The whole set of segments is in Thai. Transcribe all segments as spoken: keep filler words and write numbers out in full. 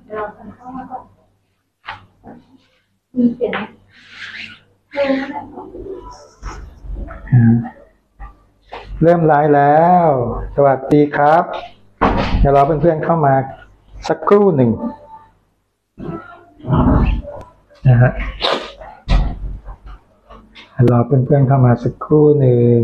เราทำเข้ามาก่อนมีเสียงเริ่มเริ่มไลฟ์แล้ว สวัสดีครับเดี๋ยวรอเพื่อนๆเข้ามาสักครู่หนึ่งนะฮะรอเพื่อนๆเข้ามาสักครู่หนึ่ง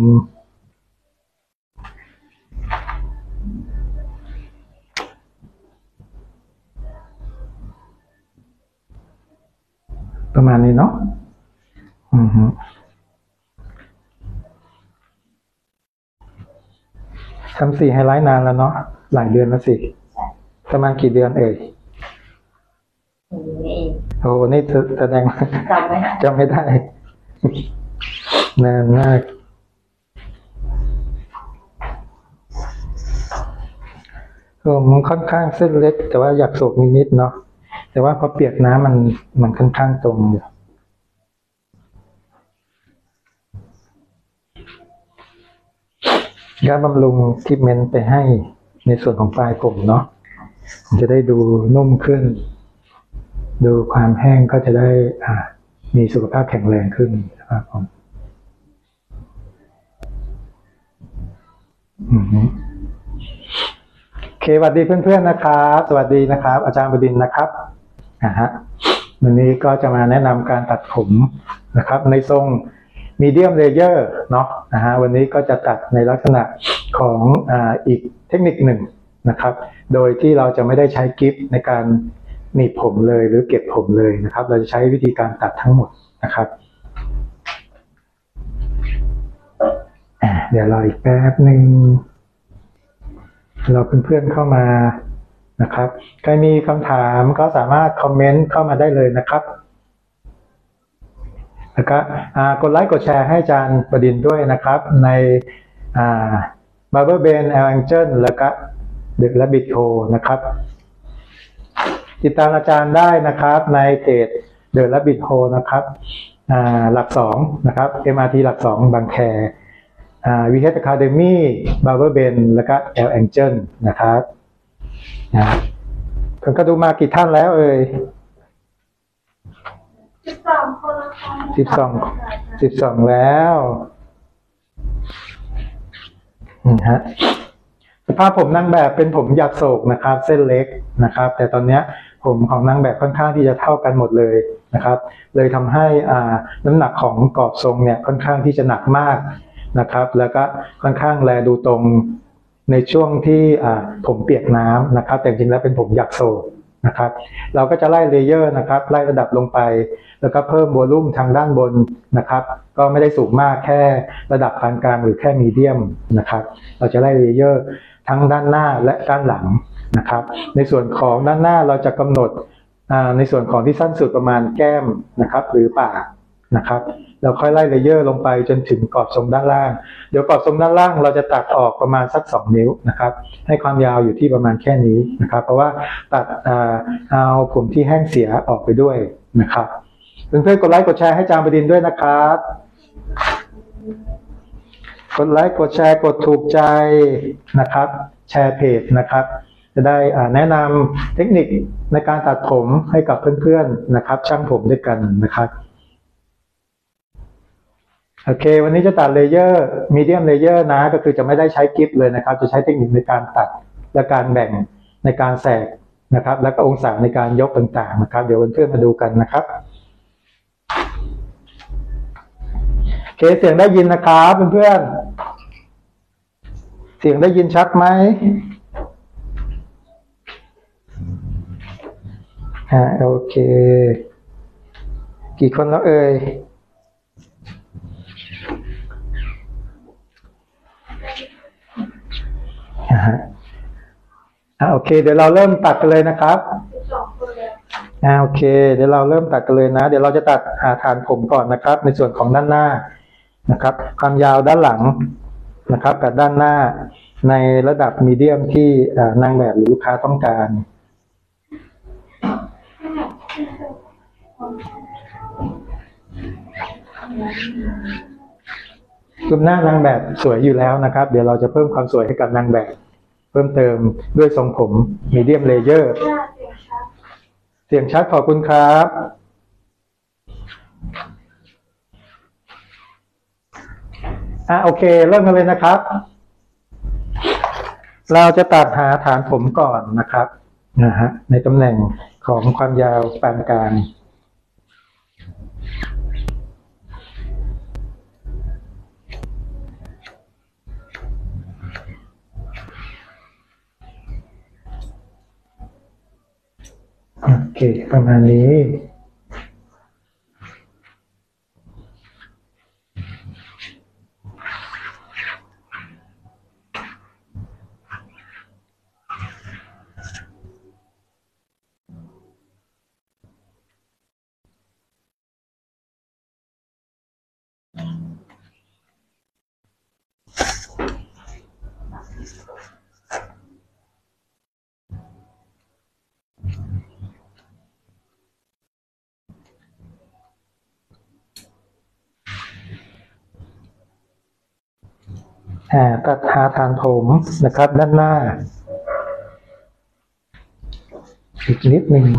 ประมาณนี้เนาะอือฮึทำสี่ไฮไลท์นานแล้วเนาะหลายเดือนแล้วสิประมาณกี่เดือนเอ่ยโอ้นี่แสดงจำไม่ได้จำไม่ได้นานมากผมค่อนข้างเส้นเล็กแต่ว่าอยากโศกนิดๆเนาะแต่ว่าพอเปียกน้ำมันมันค่อนข้างตรงอยู่ก็บำรุงทรีทเมนต์ไปให้ในส่วนของปลายผมเนาะมันจะได้ดูนุ่มขึ้นดูความแห้งก็จะได้อ่ามีสุขภาพแข็งแรงขึ้นนะครับผมอืมโอเคสวัสดีเพื่อนๆนะครับสวัสดีนะครับอาจารย์บดินทร์นะครับนะฮะวันนี้ก็จะมาแนะนำการตัดผมนะครับในทรงมีเดียมเลเยอร์เนาะนะฮะวันนี้ก็จะตัดในลักษณะของอ่าอีกเทคนิคหนึ่งนะครับโดยที่เราจะไม่ได้ใช้กิฟต์ในการหนีบผมเลยหรือเก็บผมเลยนะครับเราจะใช้วิธีการตัดทั้งหมดนะครับเดี๋ยวรออีกแป๊บหนึ่งเราเพื่อนๆเข้ามานะครับใครมีคำถามก็สามารถคอมเมนต์เข้ามาได้เลยนะครับแล้วก็กดไลค์กดแชร์ให้อาจารย์บดินทร์ด้วยนะครับในBarber Ben Angel แล้วก็ The Rabbit Hole นะครับติดตามอาจารย์ได้นะครับในเพจ The Rabbit Hole นะครับหลักสองนะครับ เอ็ม อาร์ ที หลักสองบางแควี เอช Academy Barber Ben แล้วก็ L Angel นะครับนะคุณก็ดูมากี่ท่านแล้วเอ่ยสิบสองคนละค่ะสิบสองสิบสองแล้วนี่ฮะสภาพผมนางแบบเป็นผมหยักโศกนะครับเส้นเล็กนะครับแต่ตอนนี้ผมของนางแบบค่อนข้างที่จะเท่ากันหมดเลยนะครับเลยทำให้อ่าน้ำหนักของกรอบทรงเนี่ยค่อนข้างที่จะหนักมากนะครับแล้วก็ค่อนข้างแลดูตรงในช่วงที่อ่าผมเปียกน้ำนะครับแต่จริงๆแล้วเป็นผมหยักโศกนะครับเราก็จะไล่เลเยอร์นะครับไล่ระดับลงไปแล้วก็เพิ่มวอลลุ่มทางด้านบนนะครับก็ไม่ได้สูงมากแค่ระดับปานกลางหรือแค่มีเดียมนะครับเราจะไล่เลเยอร์ทั้งด้านหน้าและด้านหลังนะครับในส่วนของด้านหน้าเราจะกำหนดในส่วนของที่สั้นสุดประมาณแก้มนะครับหรือปากนะครับเราค่อยไล่เลเยอร์ลงไปจนถึงกรอบทรงด้านล่างเดี๋ยวกรอบทรงด้านล่างเราจะตัดออกประมาณสักสองนิ้วนะครับให้ความยาวอยู่ที่ประมาณแค่นี้นะครับเพราะว่าตัดเอาผมที่แห้งเสียออกไปด้วยนะครับเพื่อนๆกดไลค์กดแชร์ให้อาจารย์บดินทร์ด้วยนะครับกดไลค์กดแชร์กดถูกใจนะครับแชร์เพจนะครับจะได้แนะนำเทคนิคในการตัดผมให้กับเพื่อนๆนะครับช่างผมด้วยกันนะครับโอเควันนี้จะตัดเลเยอร์มีเดียมเลเยอร์นะก็คือจะไม่ได้ใช้กิฟต์เลยนะครับจะใช้เทคนิคในการตัดและการแบ่งในการแสกนะครับแล้วก็องศาในการยกต่างๆนะครับเดี๋ยวเพื่อนๆมาดูกันนะครับโอเคเสียงได้ยินนะครับเพื่อนๆเสียงได้ยินชัดไหมอ่าโอเคกี่คนแล้วเอ่ยอ่าโอเคเดี๋ยวเราเริ่มตัดกันเลยนะครับอ่าโอเคเดี๋ยวเราเริ่มตัดกันเลยนะเดี๋ยวเราจะตัดหาฐานผมก่อนนะครับในส่วนของด้านหน้านะครับความยาวด้านหลังนะครับกับด้านหน้าในระดับมีเดียมที่นางแบบหรือลูกค้าต้องการรูปหน้านางแบบสวยอยู่แล้วนะครับเดี๋ยวเราจะเพิ่มความสวยให้กับนางแบบเพิ่มเติมด้วยทรงผมมีเดียมเลเยอร์เสียงชัดขอบคุณครับอ่ะโอเคเริ่มกันเลยนะครับ เราจะตัดหาฐานผมก่อนนะครับนะฮะในตำแหน่งของความยาวปานกลางโอเคประมาณนี้อ่าตัดหาฐานผมนะครับด้านหน้าอีกนิดหนึ่ง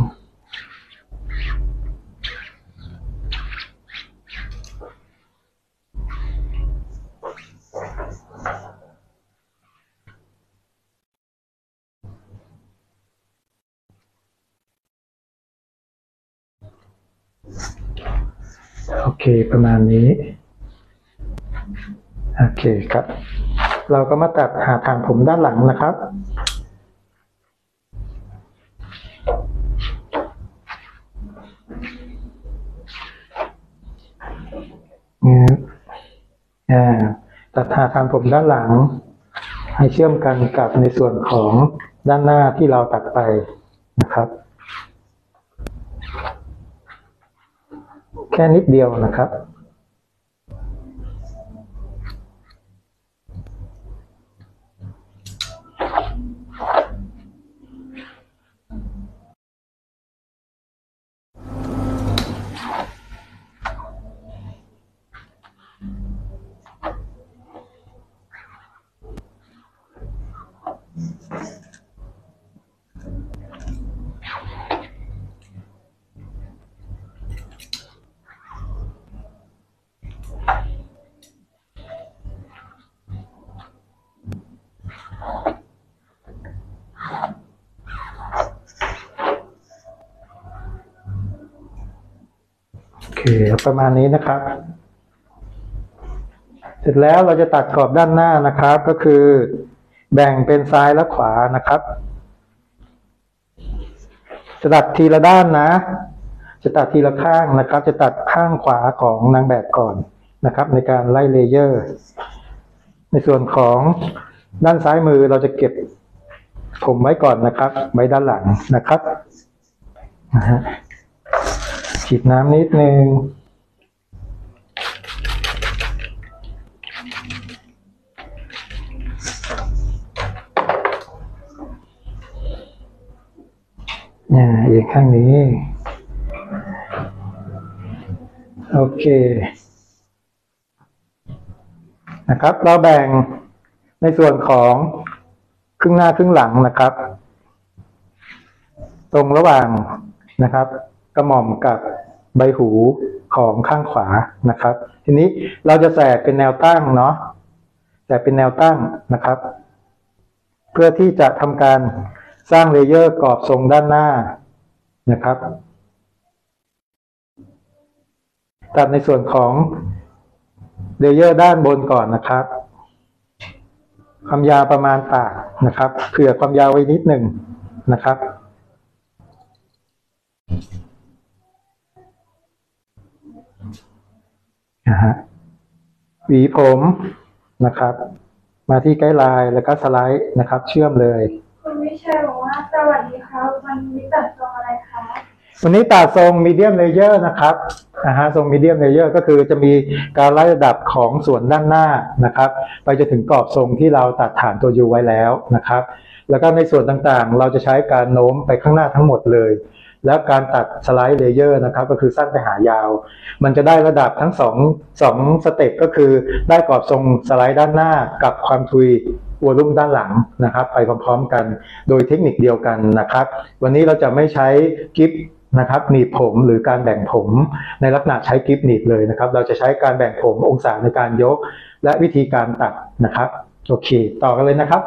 โอเคประมาณนี้โอเคครับเราก็มาตัดหาฐานผมด้านหลังนะครับอ่าตัดหาฐานผมด้านหลังให้เชื่อมกันกับในส่วนของด้านหน้าที่เราตัดไปนะครับแค่นิดเดียวนะครับโอเคประมาณนี้นะครับเสร็จแล้วเราจะตัดขอบด้านหน้านะครับก็คือแบ่งเป็นซ้ายและขวานะครับจะตัดทีละด้านนะจะตัดทีละข้างนะครับจะตัดข้างขวาของนางแบบก่อนนะครับในการไล่เลเยอร์ในส่วนของด้านซ้ายมือเราจะเก็บผมไว้ก่อนนะครับไว้ด้านหลังนะครับนะฮะฉีดน้ำนิดนึงอ่าอีกข้างนี้โอเคนะครับเราแบ่งในส่วนของครึ่งหน้าครึ่งหลังนะครับตรงระหว่างนะครับกระหม่อมกับใบหูของข้างขวานะครับทีนี้เราจะแสกเป็นแนวตั้งเนาะแสกเป็นแนวตั้งนะครับเพื่อที่จะทำการสร้างเลเยอร์กรอบทรงด้านหน้านะครับตัดในส่วนของเลเยอร์ด้านบนก่อนนะครับความยาวประมาณปากนะครับเผื่อความยาวไว้นิดหนึ่งนะครับนะฮะหวีผมนะครับมาที่ไกด์ไลน์แล้วก็สไลด์นะครับเชื่อมเลยคุณวิชัยบอกว่าสวัสดีครับวันนี้ตัดทรงอะไรคะวันนี้ตัดทรงมีเดียมเลเยอร์นะครับนะฮะทรงมีเดียมเลเยอร์ก็คือจะมีการไล่ระดับของส่วนด้านหน้านะครับไปจนถึงกรอบทรงที่เราตัดฐานตัวยูไว้แล้วนะครับแล้วก็ในส่วนต่างๆเราจะใช้การโน้มไปข้างหน้าทั้งหมดเลยแล้วการตัดสไลด์เลเยอร์นะครับก็คือสั้นไปหายาวมันจะได้ระดับทั้งสองสองสเต็ปก็คือได้กรอบทรงสไลด์ด้านหน้ากับความทุยวอลุ่มด้านหลังนะครับไปพร้อมๆกันโดยเทคนิคเดียวกันนะครับวันนี้เราจะไม่ใช้กิฟนะครับหนีบผมหรือการแบ่งผมในลักษณะใช้กิฟหนีบเลยนะครับเราจะใช้การแบ่งผมองศาในการยกและวิธีการตัดนะครับโอเคต่อกันเลยนะครับ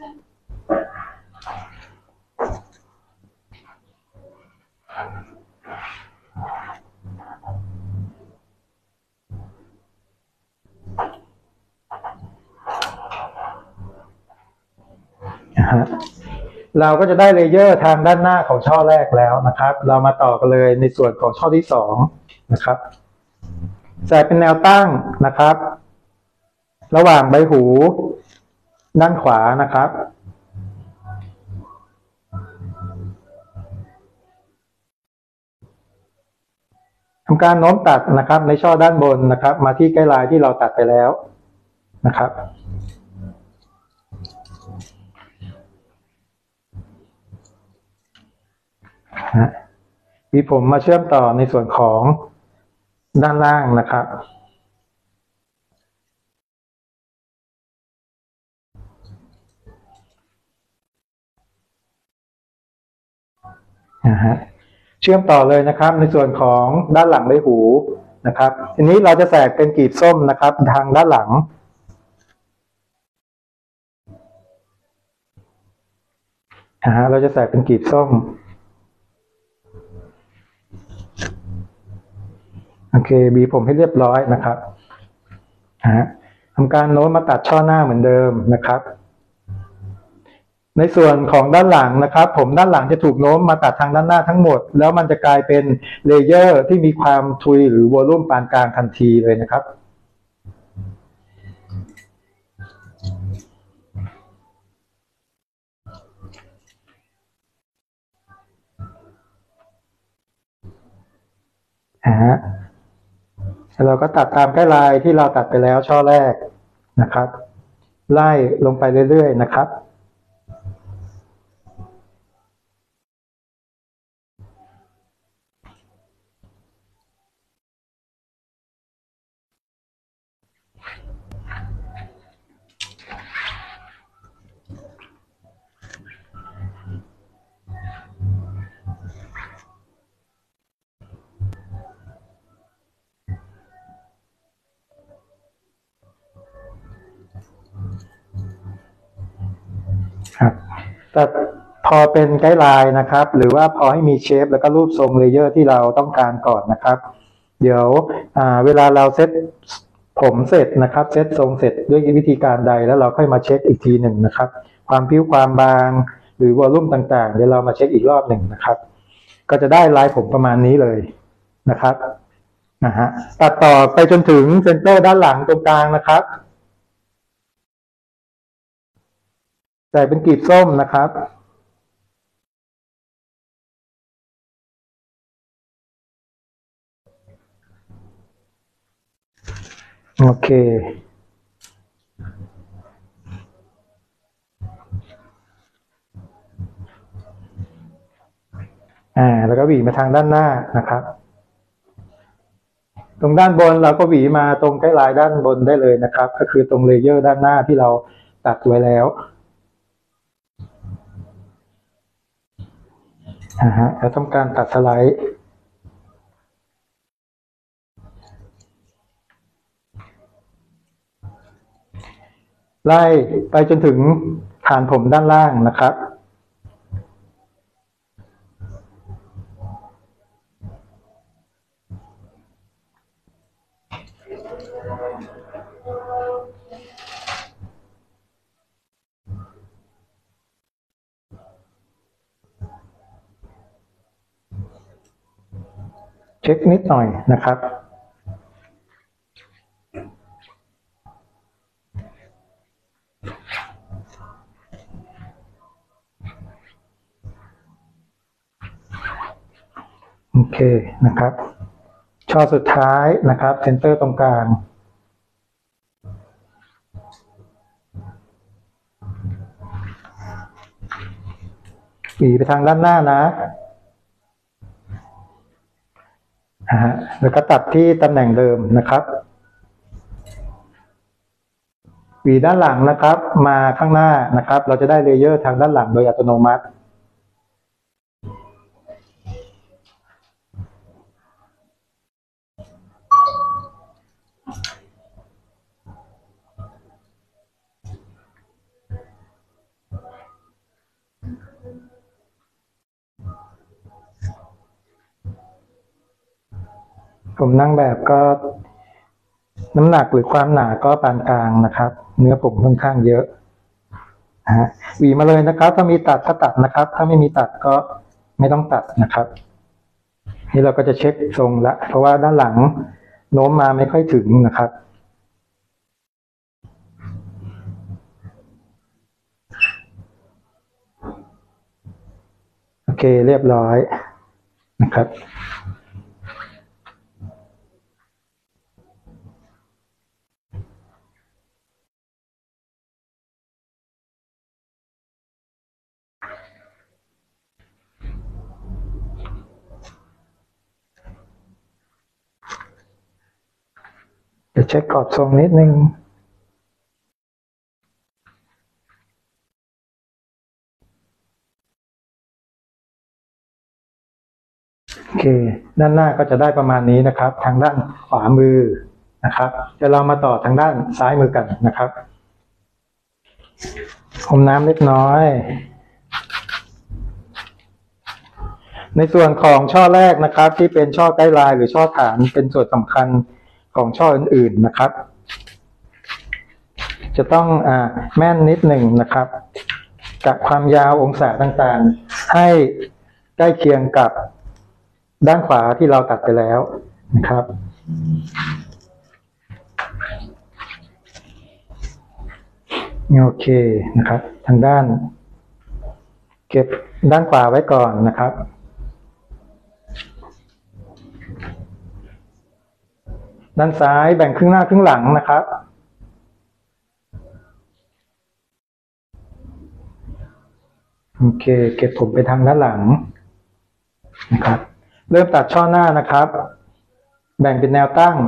นะฮะเราก็จะได้เลเยอร์ทางด้านหน้าของช่อแรกแล้วนะครับเรามาต่อกันเลยในส่วนของช่อที่สองนะครับใส่เป็นแนวตั้งนะครับระหว่างใบหูด้านขวานะครับทำการโน้มตัดนะครับในช่อด้านบนนะครับมาที่ใกล้ลายที่เราตัดไปแล้วนะครับมีผมมาเชื่อมต่อในส่วนของด้านล่างนะครับนะฮะเชื่อมต่อเลยนะครับในส่วนของด้านหลังใบหูนะครับทีนี้เราจะแสกเป็นกลีบส้มนะครับทางด้านหลังนะฮะเราจะแสกเป็นกลีบส้มโอเคบีผมให้เรียบร้อยนะครับนะฮะทำการโน้มมาตัดช่อหน้าเหมือนเดิมนะครับในส่วนของด้านหลังนะครับผมด้านหลังจะถูกโน้มมาตัดทางด้านหน้าทั้งหมดแล้วมันจะกลายเป็นเลเยอร์ที่มีความทุยหรือวอลลุ่มปานกลางทันทีเลยนะครับนะฮะเราก็ตัดตามใกล้ลายที่เราตัดไปแล้วช่อแรกนะครับไล่ลงไปเรื่อยๆนะครับครับแต่พอเป็นไกด์ไลน์นะครับหรือว่าพอให้มีเชฟแล้วก็รูปทรงเลเยอร์ที่เราต้องการก่อนนะครับเดี๋ยวเวลาเราเซตผมเสร็จนะครับเซตทรงเสร็จด้วยวิธีการใดแล้วเราค่อยมาเช็คอีกทีหนึ่งนะครับความพิ้วความบางหรือวอลลุ่มต่างๆเดี๋ยวเรามาเช็คอีกรอบหนึ่งนะครับก็จะได้ลายผมประมาณนี้เลยนะครับนะฮะตัดต่อไปจนถึงเซนเตอร์ด้านหลังตรงกลางนะครับใส่เป็นกลีบส้มนะครับโอเคอ่าแล้วก็หวีมาทางด้านหน้านะครับตรงด้านบนเราก็หวีมาตรงใกล้ลายด้านบนได้เลยนะครับก็คือตรงเลเยอร์ด้านหน้าที่เราตัดไว้แล้วนะฮะแล้วทำการตัดสไลด์ไล่ไปจนถึงฐานผมด้านล่างนะครับเช็คนิดหน่อยนะครับโอเคนะครับช่อสุดท้ายนะครับเซนเตอร์ตรงกลางหวีไปทางด้านหน้านะฮะแล้วก็ตัดที่ตำแหน่งเดิมนะครับหวีด้านหลังนะครับมาข้างหน้านะครับเราจะได้เลเยอร์ทางด้านหลังโดยอัตโนมัติผมนั่งแบบก็น้ำหนักหรือความหนาก็ปานกลางนะครับ เนื้อผมค่อนข้างเยอะนะฮะหวีมาเลยนะครับถ้ามีตัดก็ตัดนะครับ ถ้าไม่มีตัดก็ไม่ต้องตัดนะครับนี่เราก็จะเช็คทรงละเพราะว่าด้านหลังโน้มมาไม่ค่อยถึงนะครับโอเคเรียบร้อยนะครับเดี๋ยวเช็คกรอบทรงนิดนึงโอเคด้านหน้าก็จะได้ประมาณนี้นะครับทางด้านขวามือนะครับเดี๋ยวเรามาต่อทางด้านซ้ายมือกันนะครับอมน้ำเล็กน้อยในส่วนของช่อแรกนะครับที่เป็นช่อใกล้ลายหรือช่อฐานเป็นส่วนสำคัญของช่ออื่นๆนะครับจะต้องอ่าแม่นนิดหนึ่งนะครับกะความยาวองศาต่างๆให้ใกล้เคียงกับด้านขวาที่เราตัดไปแล้วนะครับโอเคนะครับทางด้านเก็บด้านขวาไว้ก่อนนะครับด้านซ้ายแบ่งครึ่งหน้าครึ่งหลังนะครับโอเคเก็บผมไปทางด้านหลังนะครับเริ่มตัดช่อหน้านะครับแบ่งเป็นแนวตั้ง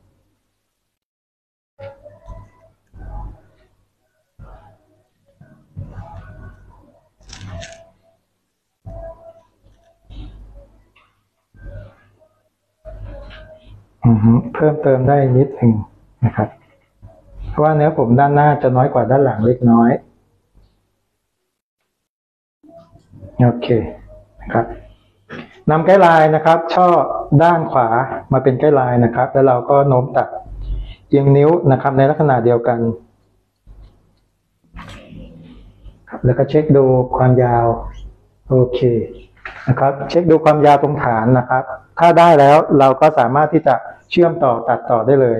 เพิ่มเติมได้นิดหนึ่งนะครับเพราะว่าเนื้อผมด้านหน้าจะน้อยกว่าด้านหลังเล็กน้อยโอเคนะครับนำไกด์ไลน์นะครับช่อด้านขวามาเป็นไกด์ไลน์นะครับแล้วเราก็โน้มตัดเอียงนิ้วนะครับในลักษณะเดียวกันแล้วก็เช็คดูความยาวโอเคนะครับเช็คดูความยาวตรงฐานนะครับถ้าได้แล้วเราก็สามารถที่จะเชื่อมต่อตัดต่อได้เลย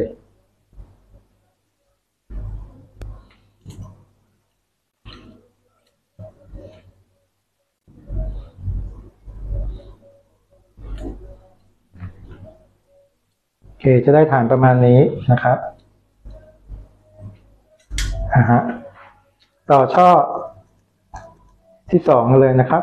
โอเคจะได้ฐานประมาณนี้นะครับอ่าฮะต่อช่อที่สองเลยนะครับ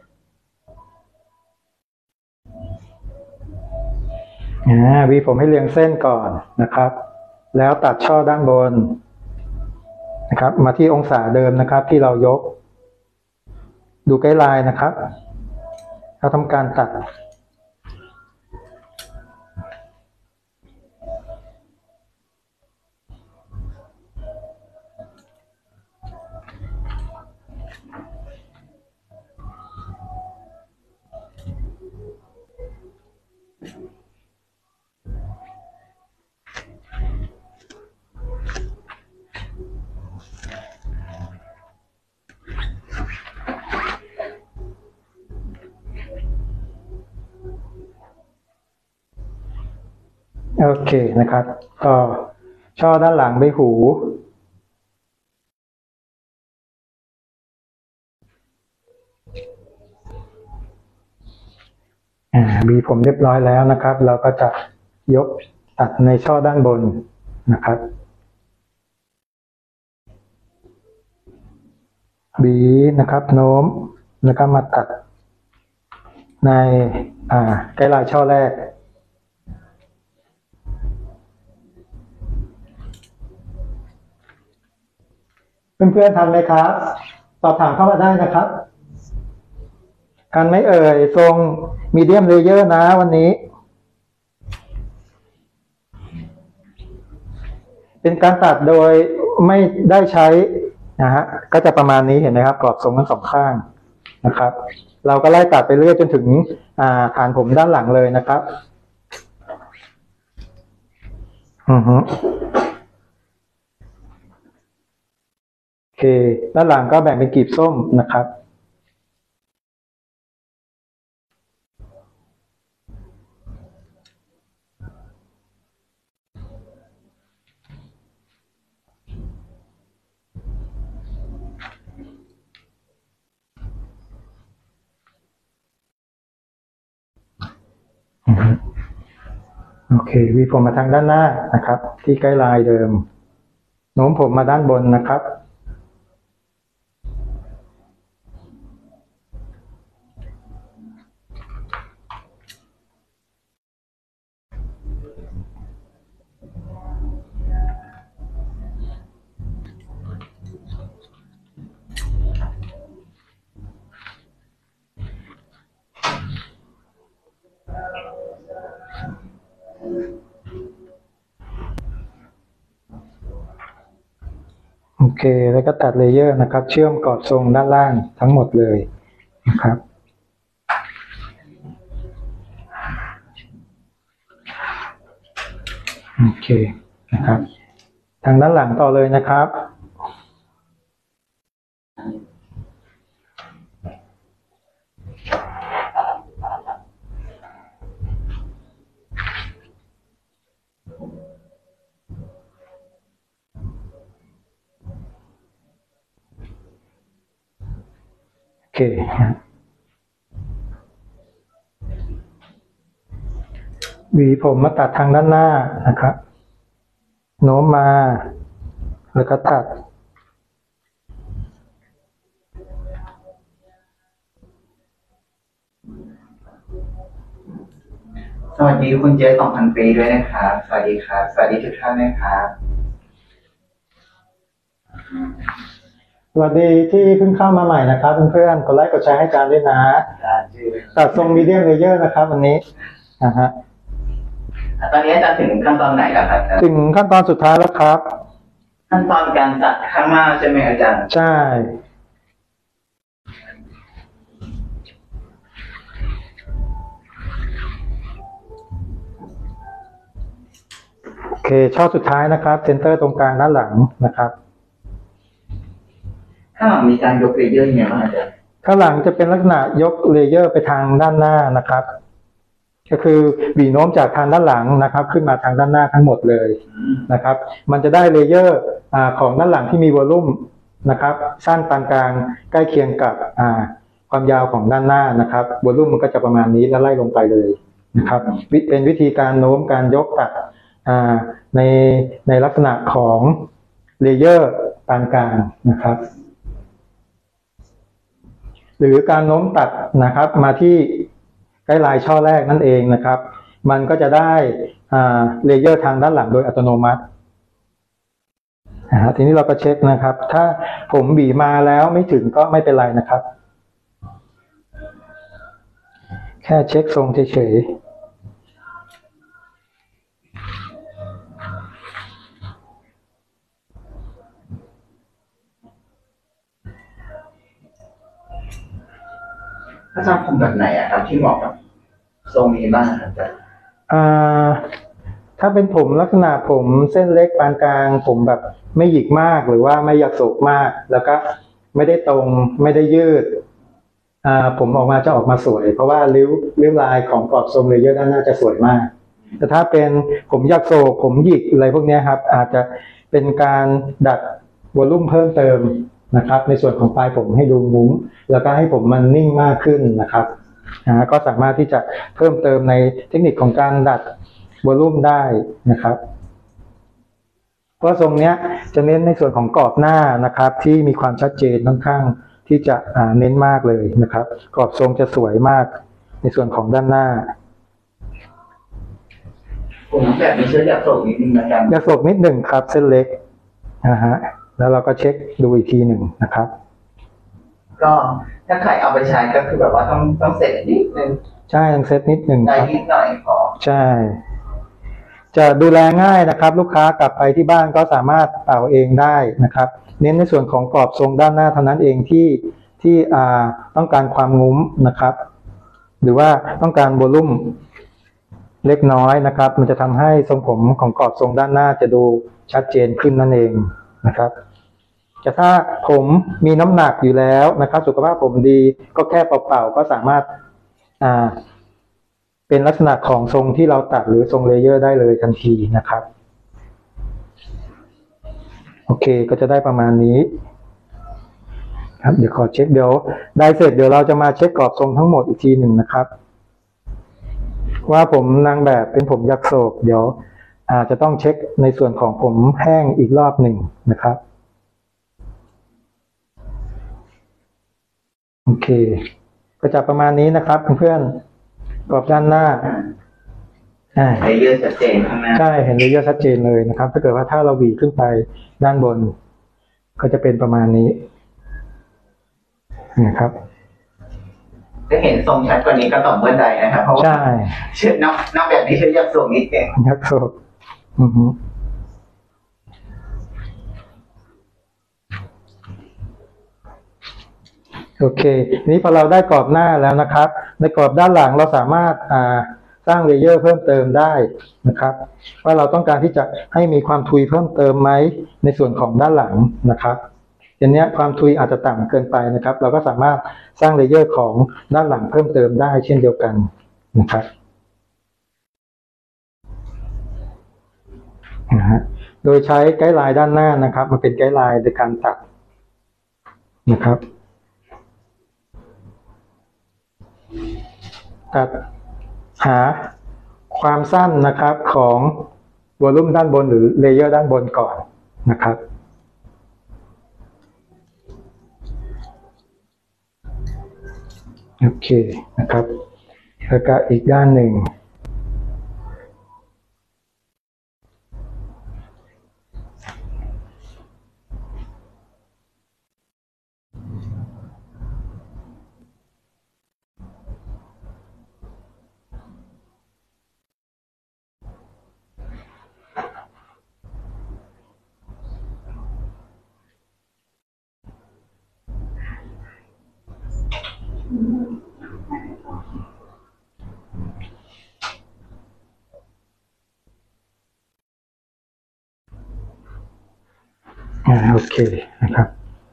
อ่าวีผมให้เรียงเส้นก่อนนะครับแล้วตัดช่อด้านบนนะครับมาที่องศาเดิมนะครับที่เรายกดูไกด์ไลน์นะครับเราทำการตัดโอเคนะครับก็ช่อด้านหลังใบหูอ่าบีผมเรียบร้อยแล้วนะครับเราก็จะยกตัดในช่อด้านบนนะครับบีนะครับโน้มแล้วก็มาตัดในอ่าไกด์ไลน์ช่อแรกเพื่อนๆทันไหมครับสอบถามเข้ามาได้นะครับทันไหมเอ่ยทรงมีเดียมเลเยอร์นะวันนี้เป็นการตัดโดยไม่ได้ใช้นะฮะก็จะประมาณนี้เห็นไหมครับกรอบทรงทั้งสองข้างนะครับเราก็ไล่ตัดไปเรื่อยจนถึงอ่าฐานผมด้านหลังเลยนะครับอือฮึโอเคด้านหลังก็แบ่งเป็นกลีบส้มนะครับอือฮึโอเควีผมมาทางด้านหน้านะครับที่ใกล้ลายเดิมโน้มผมมาด้านบนนะครับโอเคแล้วก็ตัดเลเยอร์นะครับเชื่อมกรอบทรงด้านล่างทั้งหมดเลยนะครับโอเคนะครับทางด้านหลังต่อเลยนะครับโอเคหวีผมมาตัดทางด้านหน้านะครับโน้มมาแล้วก็ตัดสวัสดีคุณเจสองพันปีด้วยนะครับ สวัสดีครับ สวัสดีทุกท่านนะครับสวัสดีที่เพิ่งเข้ามาใหม่นะครับเพื่อนๆกดไลค์กดแชร์ให้อาจารย์ด้วยนะตัดทรงมีเดียมเลเยอร์นะครับวันนี้นะฮะตอนนี้อาจารย์ถึงขั้นตอนไหนแล้วครับถึงขั้นตอนสุดท้ายแล้วครับขั้นตอนการตัดข้างหน้าใช่ไหมอาจารย์ใช่โอเคช่อสุดท้ายนะครับเซนเตอร์ตรงกลางด้านหลังนะครับข้างหลังมีการยกเลเยอร์ยังไงบ้างอาจารย์ข้างหลังจะเป็นลักษณะยกเลเยอร์ไปทางด้านหน้านะครับ ก็คือหวีโน้มจากทางด้านหลังนะครับ ขึ้นมาทางด้านหน้าทั้งหมดเลยนะครับ มันจะได้เลเยอร์ของด้านหลังที่มีวอลลุ่มนะครับสั้นปานกลางใกล้เคียงกับความยาวของด้านหน้านะครับวอลลุ่มมันก็จะประมาณนี้แล้วไล่ลงไปเลยนะครับเป็นวิธีการโน้มการยกตัดในในลักษณะของเลเยอร์ปานกลางนะครับหรือการโน้มตัดนะครับมาที่ใกล้ลายช่อแรกนั่นเองนะครับมันก็จะได้เลเยอร์ทางด้านหลังโดยอัตโนมัติทีนี้เราก็เช็คนะครับถ้าผมบีมาแล้วไม่ถึงก็ไม่เป็นไรนะครับแค่เช็คทรงเฉยๆอาจารย์ผมแบบไหนอะครับที่เหมาะกับทรงนี้บ้างครับอาจารย์ถ้าเป็นผมลักษณะผมเส้นเล็กปานกลางผมแบบไม่หยิกมากหรือว่าไม่ยักโศกมากแล้วก็ไม่ได้ตรงไม่ได้ยืดผมออกมาจะออกมาสวยเพราะว่าริ้วริ้วลายของกรอบทรงเลเยอร์ด้านหน้าจะสวยมากแต่ถ้าเป็นผมยักโศกผมหยิกอะไรพวกนี้ครับอาจจะเป็นการดัดวอลลุ่มเพิ่มเติมนะครับในส่วนของปลายผมให้ดูงุ้มแล้วก็ให้ผมมันนิ่งมากขึ้นนะครับนะก็สามารถที่จะเพิ่มเติมในเทคนิคของการดัดวอลลุ่มได้นะครับเพราะทรงนี้จะเน้นในส่วนของกรอบหน้านะครับที่มีความชัดเจนค่อนข้างที่จะเน้นมากเลยนะครับกรอบทรงจะสวยมากในส่วนของด้านหน้าผมแบบนี้เชื่ออยากโศกนิดนึงนะอาจารย์อยากโศกนิดหนึ่งครับเส้นเล็กนะฮะแล้วเราก็เช็คดูอีกทีหนึ่งนะครับก็ถ้าใครเอาไปใช้ก็คือแบบว่าต้องต้องเสร็จนิดนึงใช่ต้องเซตนิดหนึ่งได้นิดหน่อยพอใช่จะดูแลง่ายนะครับลูกค้ากลับไปที่บ้านก็สามารถเป่าเองได้นะครับเน้นในส่วนของกรอบทรงด้านหน้าเท่านั้นเองที่ที่อ่าต้องการความงุ้มนะครับหรือว่าต้องการวอลลุ่มเล็กน้อยนะครับมันจะทำให้ทรงผมของกรอบทรงด้านหน้าจะดูชัดเจนขึ้นนั่นเองนะครับแต่ถ้าผมมีน้ำหนักอยู่แล้วนะครับสุขภาพผมดีก็แค่เป่าๆก็สามารถอ่าเป็นลักษณะของทรงที่เราตัดหรือทรงเลเยอร์ได้เลยทันทีนะครับโอเคก็จะได้ประมาณนี้ครับเดี๋ยวขอเช็คเดี๋ยวได้เสร็จเดี๋ยวเราจะมาเช็คกรอบทรงทั้งหมดอีกทีหนึ่งนะครับว่าผมนางแบบเป็นผมยักษ์โศกเดี๋ยวอาจจะต้องเช็คในส่วนของผมแห้งอีกรอบหนึ่งนะครับโอเคก็จะประมาณนี้นะครับเพื่อนๆกรอบด้านหน้าอ่าเลเยอร์ชัดเจนข้างหน้าใช่เห็นเลเยอร์ชัดเจนเลยนะครับถ้าเกิดว่าถ้าเราหวีขึ้นไปด้านบนก็จะเป็นประมาณนี้นะครับจะเห็นทรงชัดกว่านี้ก็ต่อเมื่อใดนะครับเพราะว่าใช่เชื่อนักนักแบบนี้เชื่อยักษ์ส่งนิดเองยักษ์โศกอือฮึโอเคทีนี้พอเราได้กรอบหน้าแล้วนะครับในกรอบด้านหลังเราสามารถอ่าสร้างเลเยอร์เพิ่มเติมได้นะครับว่าเราต้องการที่จะให้มีความทุยเพิ่มเติมไหมในส่วนของด้านหลังนะครับทีนี้ความทุยอาจจะต่ำเกินไปนะครับเราก็สามารถสร้างเลเยอร์ของด้านหลังเพิ่มเติมได้เช่นเดียวกันนะครับนะฮะโดยใช้ไกด์ไลน์ด้านหน้านะครับมันเป็นไกด์ไลน์ในการตัดนะครับตัดหาความสั้นนะครับของวอลลุ่มด้านบนหรือเลเยอร์ด้านบนก่อนนะครับโอเคนะครับแล้วก็อีกด้านหนึ่งอ่าโอเคนะครับ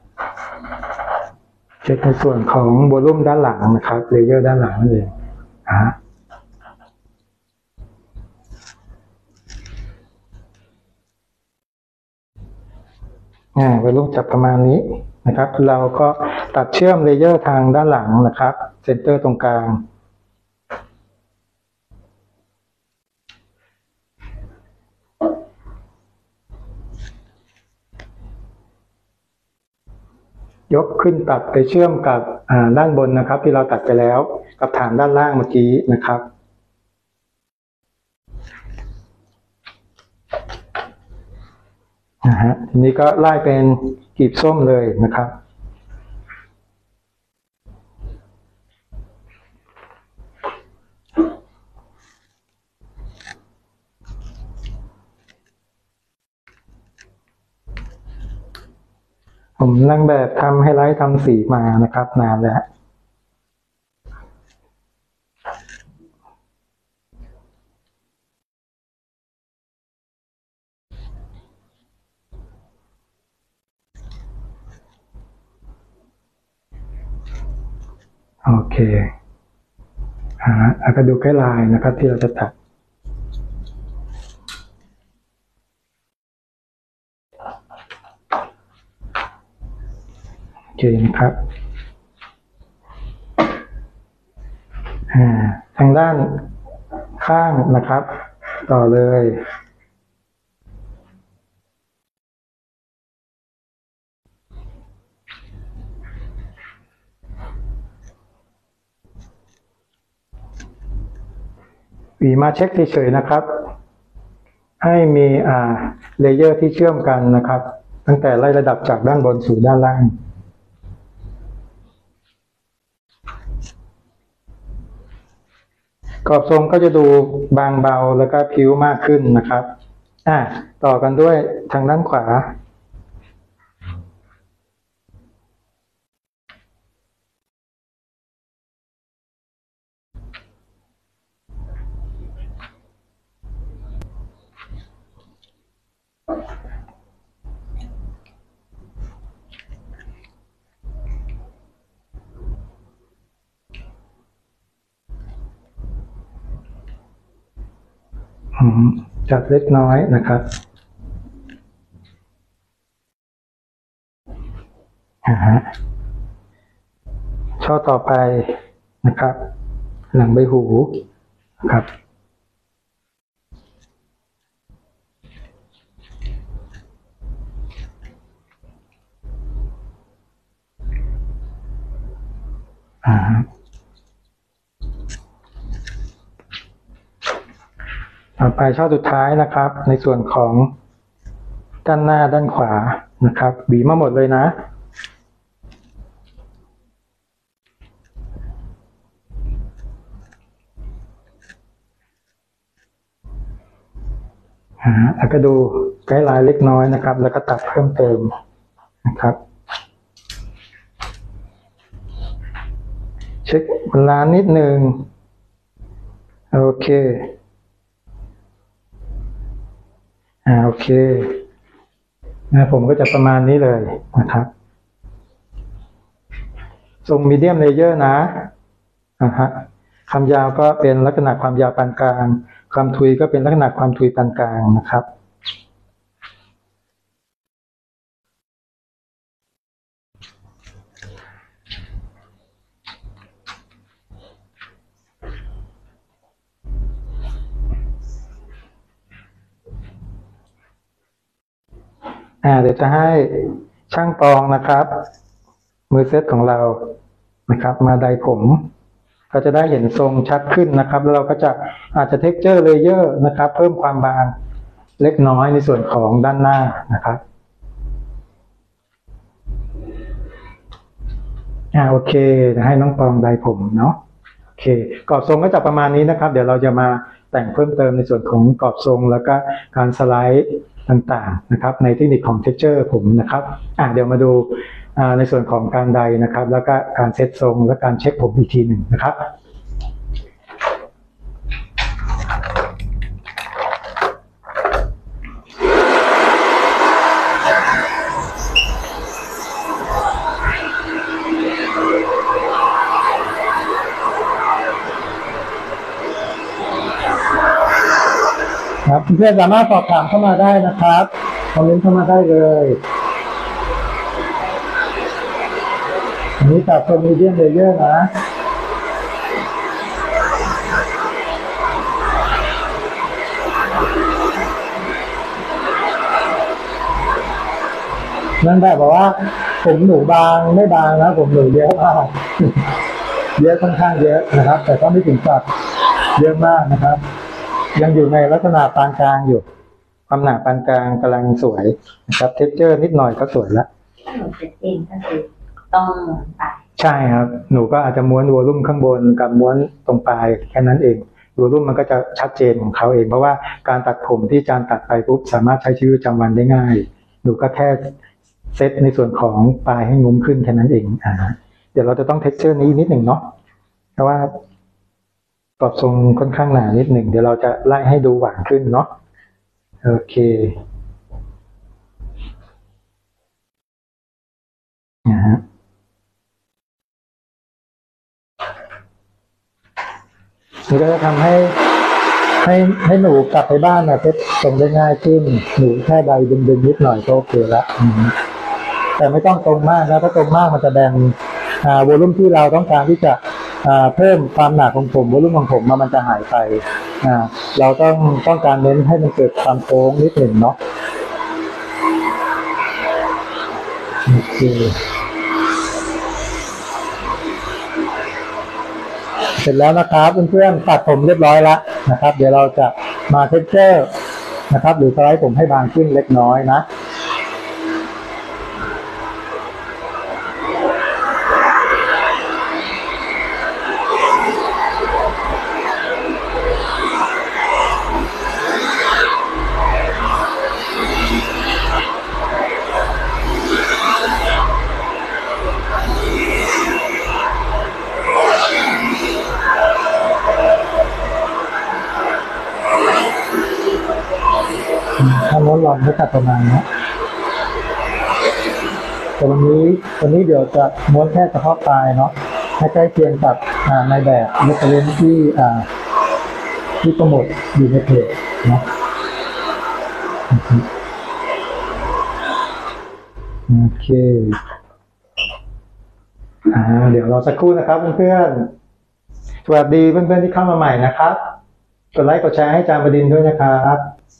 เช็คในส่วนของวอลลุ่มด้านหลังนะครับเลเยอร์ด้านหลังนั่นเองอ่าอ่าวอลลุ่มจะประมาณนี้นะครับเราก็ตัดเชื่อมเลเยอร์ทางด้านหลังนะครับเซนเตอร์ตรงกลางยกขึ้นตัดไปเชื่อมกับด้านบนนะครับที่เราตัดไปแล้วกับฐานด้านล่างเมื่อกี้นะครับนะฮะทีนี้ก็ไล่เป็นกลีบส้มเลยนะครับผมนั่งแบบทำให้ไลท์ทำสีมานะครับนานแล้วโอเคอ่าแล้วก็ดูไกด์ไลน์นะครับที่เราจะตัดโอเคนะครับอ่าทางด้านข้างนะครับต่อเลยหวีมาเช็คเฉยๆนะครับให้มีอ่าเลเยอร์ที่เชื่อมกันนะครับตั้งแต่ไล่ระดับจากด้านบนสู่ด้านล่างกรอบทรงก็จะดูบางเบาแล้วก็ผิวมากขึ้นนะครับอ่าต่อกันด้วยทางด้านขวาอืมจัดเล็กน้อยนะครับอ่าฮะช่อต่อไปนะครับหลังใบหูนะครับอ่าต่อไปช่อสุดท้ายนะครับในส่วนของด้านหน้าด้านขวานะครับบีบมาหมดเลยนะอ่าแล้วก็ดูไกด์ไลน์เล็กน้อยนะครับแล้วก็ตัดเพิ่มเติมนะครับเช็คบาลานซ์นิดนึงโอเคอ่าโอเคนะผมก็จะประมาณนี้เลยนะครับทรงมีเดียมเลเยอร์นะอ่าฮะความยาวก็เป็นลักษณะความยาวปานกลางความทุยก็เป็นลักษณะความทุยปานกลางนะครับอ่าเดี๋ยวจะให้ช่างปองนะครับมือเซตของเรานะครับมาไดผมก็จะได้เห็นทรงชัดขึ้นนะครับแล้วเราก็จะอาจจะเท็กเจอร์เลเยอร์นะครับเพิ่มความบางเล็กน้อยในส่วนของด้านหน้านะครับอ่าโอเคให้น้องปองไดผมเนาะโอเคกรอบทรงก็จะประมาณนี้นะครับเดี๋ยวเราจะมาแต่งเพิ่มเติมในส่วนของกรอบทรงแล้วก็การสไลด์ต่างๆนะครับในเทคนิคของ texture ผมนะครับอ่ะเดี๋ยวมาดูในส่วนของการไดนะครับแล้วก็การเซตทรงและการเช็คผมอีกทีหนึ่งนะครับครับเพื่อนสามารถสอบถามเข้ามาได้นะครับคอมเมนต์เข้ามาได้เลยอันนี้ตัดเป็นมีเดียมเลเยอร์นะนั่นแบบบอกว่าผมหนูบางไม่บางนะผมหนูเยอะมากเยอะค่อนข้างเยอะนะครับแต่ก็ไม่ถึงกับเยอะมากนะครับยังอยู่ในลักษณะปานกลางอยู่ความหนาปานกลางกำลังสวยนะครับเท็กเจอร์นิดหน่อยก็สวยแล้วถ้าหนูเซตเองก็คือต้องม้วนปลายใช่ครับหนูก็อาจจะม้วนวอลุ่มข้างบนกับม้วนตรงปลายแค่นั้นเองวอลุ่มมันก็จะชัดเจนของเขาเองเพราะว่าการตัดผมที่อาจารย์ตัดไปปุ๊บสามารถใช้ชีวิตประจำวันได้ง่ายหนูก็แค่เซตในส่วนของปลายให้งุ้มขึ้นแค่นั้นเองอ่าเดี๋ยวเราจะต้องเท็กเจอร์นี้นิดหนึ่งเนาะเพราะว่ากรอบทรงค่อนข้างหนานิดหนึ่งเดี๋ยวเราจะไล่ให้ดูหวานขึ้นเนาะโอเคนะฮะนี่ก็จะทำให้ให้ให้หนูกลับไปบ้านนะเซ็ตตรงได้ง่ายขึ้นหนูแค่ใดดึงๆนิดหน่อยก็โอเคละแต่ไม่ต้องตรงมากนะถ้าตรงมากมันจะแดงอ่าวอลุ่มที่เราต้องการที่จะอ่าเพิ่มความหนาของผมวอลุ่มของผมมันจะหายไปอ่าเราต้องต้องการเน้นให้มันเกิดความโค้งนิดหนึ่งเนาะโอเคเสร็จแล้วนะครับเพื่อนๆตัดผมเรียบร้อยแล้วนะครับเดี๋ยวเราจะมาเท็กเจอร์นะครับหรือสไลด์ผมให้บางขึ้นเล็กน้อยนะถ้าม้วนลองก็ตัดประมาณนี้แต่วันนี้วันนี้เดี๋ยวจะม้วนแค่เฉพาะปลายเนาะให้ใกล้เคียงกับในแบบเรฟเฟอเรนซ์ที่ที่โปรโมทอยู่ในเพจนะโอเคอ่าเดี๋ยวรอสักครู่นะครับเพื่อนๆสวัสดีเพื่อนๆที่เข้ามาใหม่นะครับกดไลค์กดแชร์ให้อาจารย์บดินทร์ด้วยนะครับ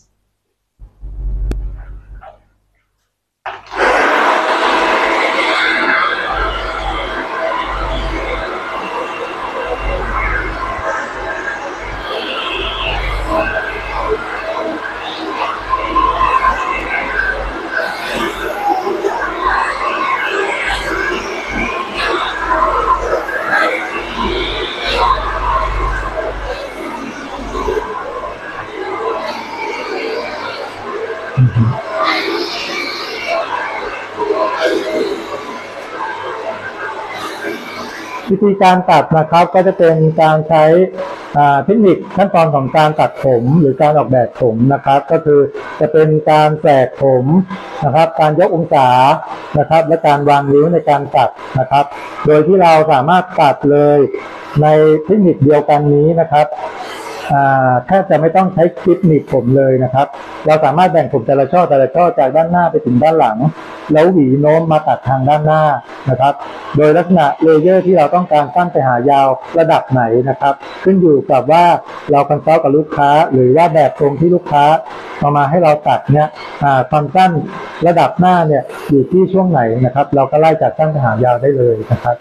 วิธีการตัดนะครับก็จะเป็นการใช้เทคนิคขั้นตอนของการตัดผมหรือการออกแบบผมนะครับก็คือจะเป็นการแสกผมนะครับการยกองศานะครับและการวางนิ้วในการตัดนะครับโดยที่เราสามารถตัดเลยในเทคนิคเดียวกันนี้นะครับแทบจะไม่ต้องใช้คลิปหนีบผมเลยนะครับเราสามารถแบ่งผมแต่ละช่อแต่ละช่อจากด้านหน้าไปถึงด้านหลังแล้วหวีโน้มมาตัดทางด้านหน้านะครับโดยลักษณะเลเยอร์ที่เราต้องการสั้นไปหายาวระดับไหนนะครับขึ้นอยู่กับว่าเราคอนซัลท์กับลูกค้าหรือว่าแบบตรงที่ลูกค้าเอามาให้เราตัดเนี่ยความสั้นระดับหน้าเนี่ยอยู่ที่ช่วงไหนนะครับเราก็ไล่จากสั้นไปหายาวได้เลยนะครับ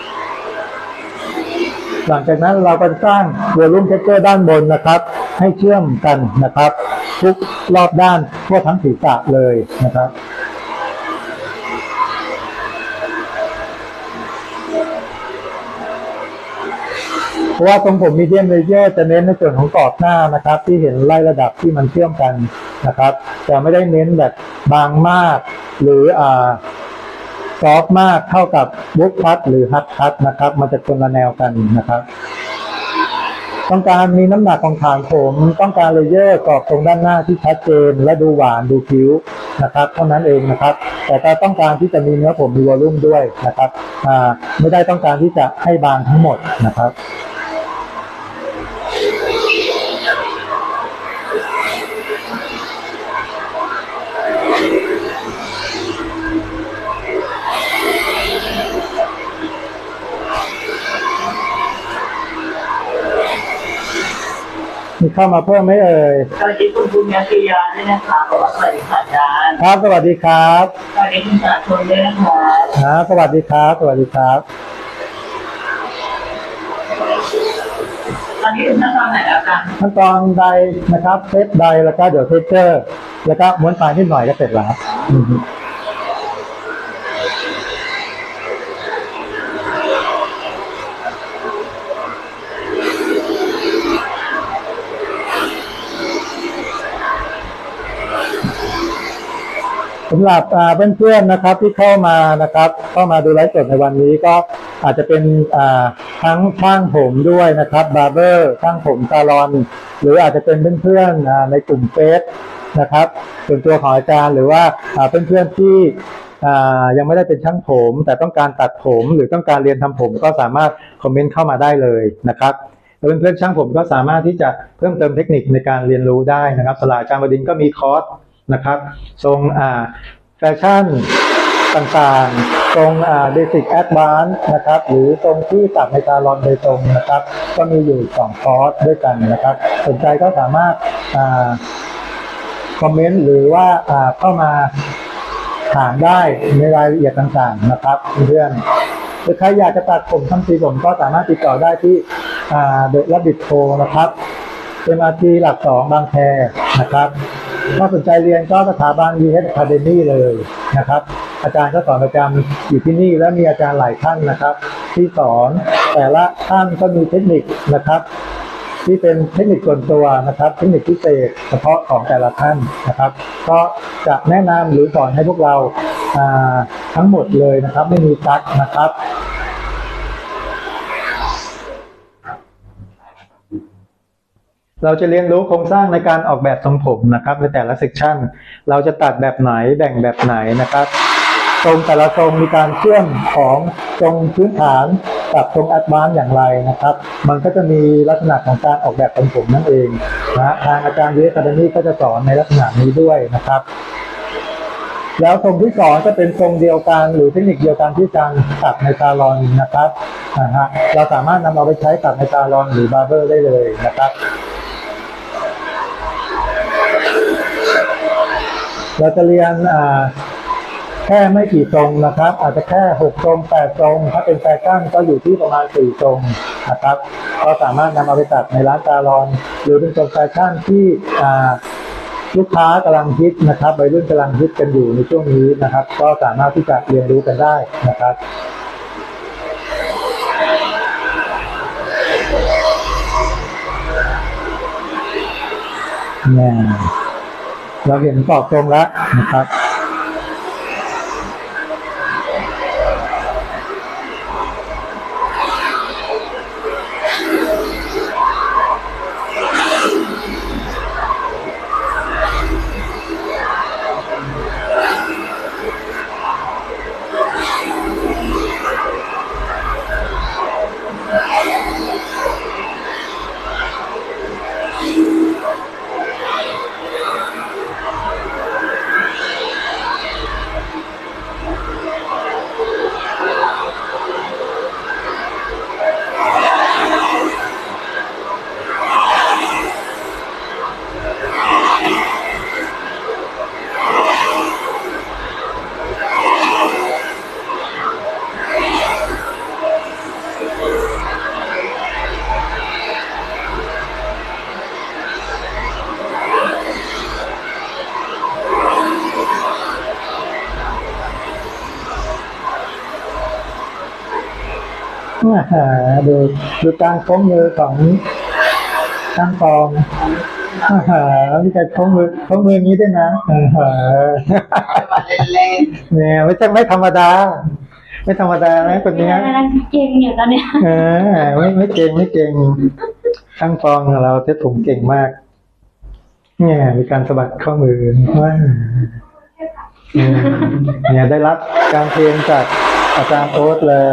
หลังจากนั้นเราก็จะสร้างวอลลุ่มเท็กเจอร์ด้านบนนะครับให้เชื่อมกันนะครับทุกรอบด้านทั่วทั้งศีรษะเลยนะครับเพราะว่าตรงผมมีเดียมเลเยอร์จะเน้นในส่วนของกรอบหน้านะครับที่เห็นไล่ระดับที่มันเชื่อมกันนะครับจะไม่ได้เน้นแบบบางมากหรืออ่าซอฟต์มากเท่ากับบุ๊กคัทหรือฮัทคัทนะครับมันจะคนละแนวกันนะครับต้องการมีน้ำหนักของฐานผมต้องการเลเยอร์กรอบตรงด้านหน้าที่ชัดเจนและดูหวานดูคิ้วนะครับเท่านั้นเองนะครับแต่ถ้าต้องการที่จะมีเนื้อผมมีวอลลุ่มด้วยนะครับอ่าไม่ได้ต้องการที่จะให้บางทั้งหมดนะครับมีเข้ามาเพิ่มไหมเอ่ยสวัสดีคุณบุญญาติยาด้วยนะคะสวัสดีค่ะอาจารย์ครับสวัสดีครับสวัสดีคุณสาชนด้วยนะคะครับสวัสดีครับสวัสดีครับตอนนี้ถึงขั้นตอนไหนแล้วกันขั้นตอนใดนะครับเซตใดแล้วก็เดี๋ยวเทเจอร์แล้วก็ม้วนปลายนิดหน่อยก็เสร็จแล้วสำหรับเพื่อนๆนะครับที่เข้ามานะครับเข้ามาดูไลฟ์สดในวันนี้ก็อาจจะเป็นทั้งช่างผมด้วยนะครับบาร์เบอร์ช่างผมซาลอนหรืออาจจะเป็นเพื่อนๆในกลุ่มเฟซนะครับส่วนตัวของอาจารย์หรือว่าเพื่อนๆที่ยังไม่ได้เป็นช่างผมแต่ต้องการตัดผมหรือต้องการเรียนทำผมก็สามารถคอมเมนต์เข้ามาได้เลยนะครับแล้วเพื่อนๆช่างผมก็สามารถที่จะเพิ่มเติมเทคนิคในการเรียนรู้ได้นะครับสำหรับอาจารย์บดินทร์ก็มีคอร์สนะครับทรงอ่าแฟชั่นต่างๆทรงอ่าเบสิกแอดวานซ์นะครับหรือทรงที่ตัดในซาลอนโดยตรงนะครับก็มีอยู่สองคอร์สด้วยกันนะครับสนใจก็สามารถอ่าคอมเมนต์หรือว่าอ่าเข้ามาถามได้ในรายละเอียดต่างๆนะครับเพื่อนๆหรือใครอยากจะตัดผมทำสีผมก็สามารถติดต่อได้ที่อ่าเดอะแรบบิทโทรนะครับเอ็ม อาร์ ที หลักสองบางแคนะครับถ้าสนใจเรียนก็สถาบัน วี เอช Academy เลยนะครับอาจารย์ก็สอนประจำอยู่ที่นี่และมีอาจารย์หลายท่านนะครับที่สอนแต่ละท่านก็มีเทคนิคนะครับที่เป็นเทคนิคส่วนตัวนะครับเทคนิคพิเศษเฉพาะของแต่ละท่านนะครับก็จะแนะนำหรือสอนให้พวกเราทั้งหมดเลยนะครับไม่มีกั๊กนะครับเราจะเรียนรู้โครงสร้างในการออกแบบทรงผมนะครับในแต่ละเซกชันเราจะตัดแบบไหนแบ่งแบบไหนนะครับทรงแต่ละทรงมีการเชื่อมของทรงพื้นฐานปรับทรงแอดวานซ์อย่างไรนะครับ มันก็จะมีลักษณะของการออกแบบทรงผมนั่นเองนะทางอาจารย์ วี เอส Academy ก็จะสอนในลักษณะนี้ด้วยนะครับแล้วทรงที่สองจะเป็นทรงเดียวกันหรือเทคนิคเดียวกันที่การตัดในซาลอนนะครับนะฮะเราสามารถนำเอาไปใช้ตัดในซาลอนหรือบาร์เบอร์ได้เลยนะครับเราจะเรียนอ่าแค่ไม่กี่ทรงนะครับอาจจะแค่หกทรงแปดทรงถ้าเป็นแฟชั่นก็อยู่ที่ประมาณสี่ทรงนะครับก็สามารถนำเอาไปตัดในร้านซาลอนหรือเป็นทรงแฟชั่นที่อ่าลูกค้ากำลังฮิตนะครับวัยรุ่นกำลังฮิตกันอยู่ในช่วงนี้นะครับก็สามารถที่จะเรียนรู้กันได้นะครับเนี่ยเราเห็นกรอบตรงแล้วนะครับดูดูการโค้งมือของช่างฟองมีการโค้งมือโค้งมือนี้ด้วยนะเนี่ยไม่ใช่ไม่ธรรมดาไม่ธรรมดานะคนนี้เก่งอยู่ตอนนี้เออไม่ไม่เก่งไม่เก่งช่างฟองของเราเทปผมเก่งมากเนี่ยมีการสะบัดข้อมือว่าเนี่ยได้รับการเทรนจากอาจารย์โอ๊ตเลย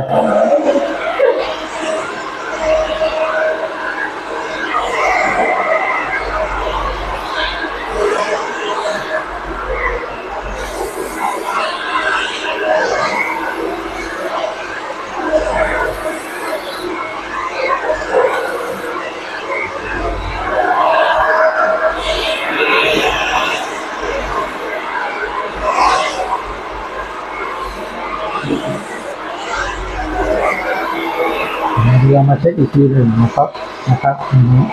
เรามาเช็คอีกทีหนึ่งนะครับนะครับนี้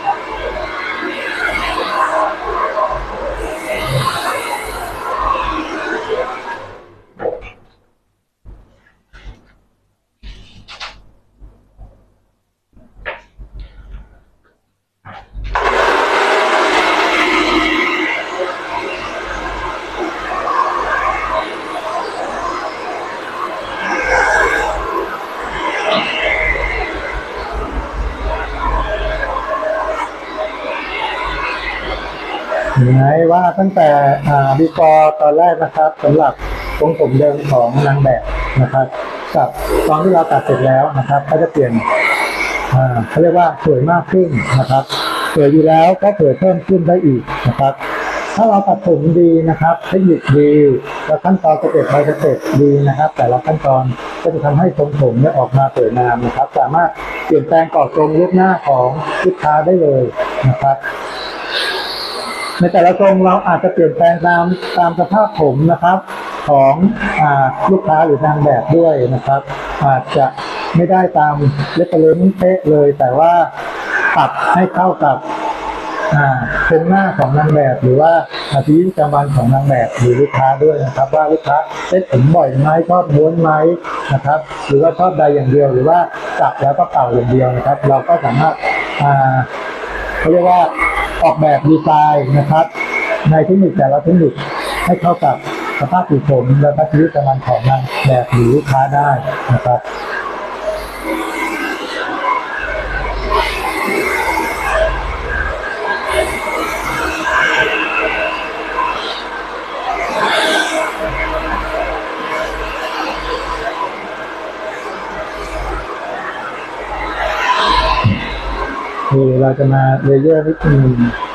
เห็นไหมว่าตั้งแต่อ่า before ตอนแรกนะครับสำหรับทรงผมเดิมของนางแบบนะครับกับตอนที่เราตัดเสร็จแล้วนะครับก็จะเปลี่ยนอ่าเขาเรียกว่าสวยมากขึ้นนะครับสวยอยู่แล้วก็สวยเพิ่มขึ้นได้อีกนะครับถ้าเราตัดผมดีนะครับเทคนิคดีและขั้นตอนสเต็ปบายสเต็ปดีนะครับแต่ละขั้นตอนก็จะทำให้ทรงผมเนี่ยออกมาสวยงามนะครับสามารถเปลี่ยนแปลงกรอบทรงลุคหน้าของลูกค้าได้เลยนะครับในแต่ละทรงเราอาจจะเปลี่ยนแปลงตามตามสภาพผมนะครับของอ่าลูกค้าหรือนางแบบด้วยนะครับอาจจะไม่ได้ตามเรฟเฟอเรนซ์เป๊ะเลยแต่ว่าปรับให้เข้ากับอ่าโครงหน้าของนางแบบหรือว่าชีวิตประจำวันของนางแบบหรือลูกค้าด้วยนะครับว่าลูกค้าเซ็ตผมบ่อยไหมชอบม้วนไหมนะครับหรือว่าชอบใดอย่างเดียวหรือว่าจับแล้วก็เป่าอย่างเดียวนะครับเราก็สามารถอ่าเขาเรียกว่าออกแบบดีไซน์นะครับในเทคนิคแต่ละเทคนิคให้เข้ากับสภาพผิวผมและชีวิตประจำวันของนางแบบหรือลูกค้าได้นะครับคนี่เราจะมาเลเยอร์นิดนึง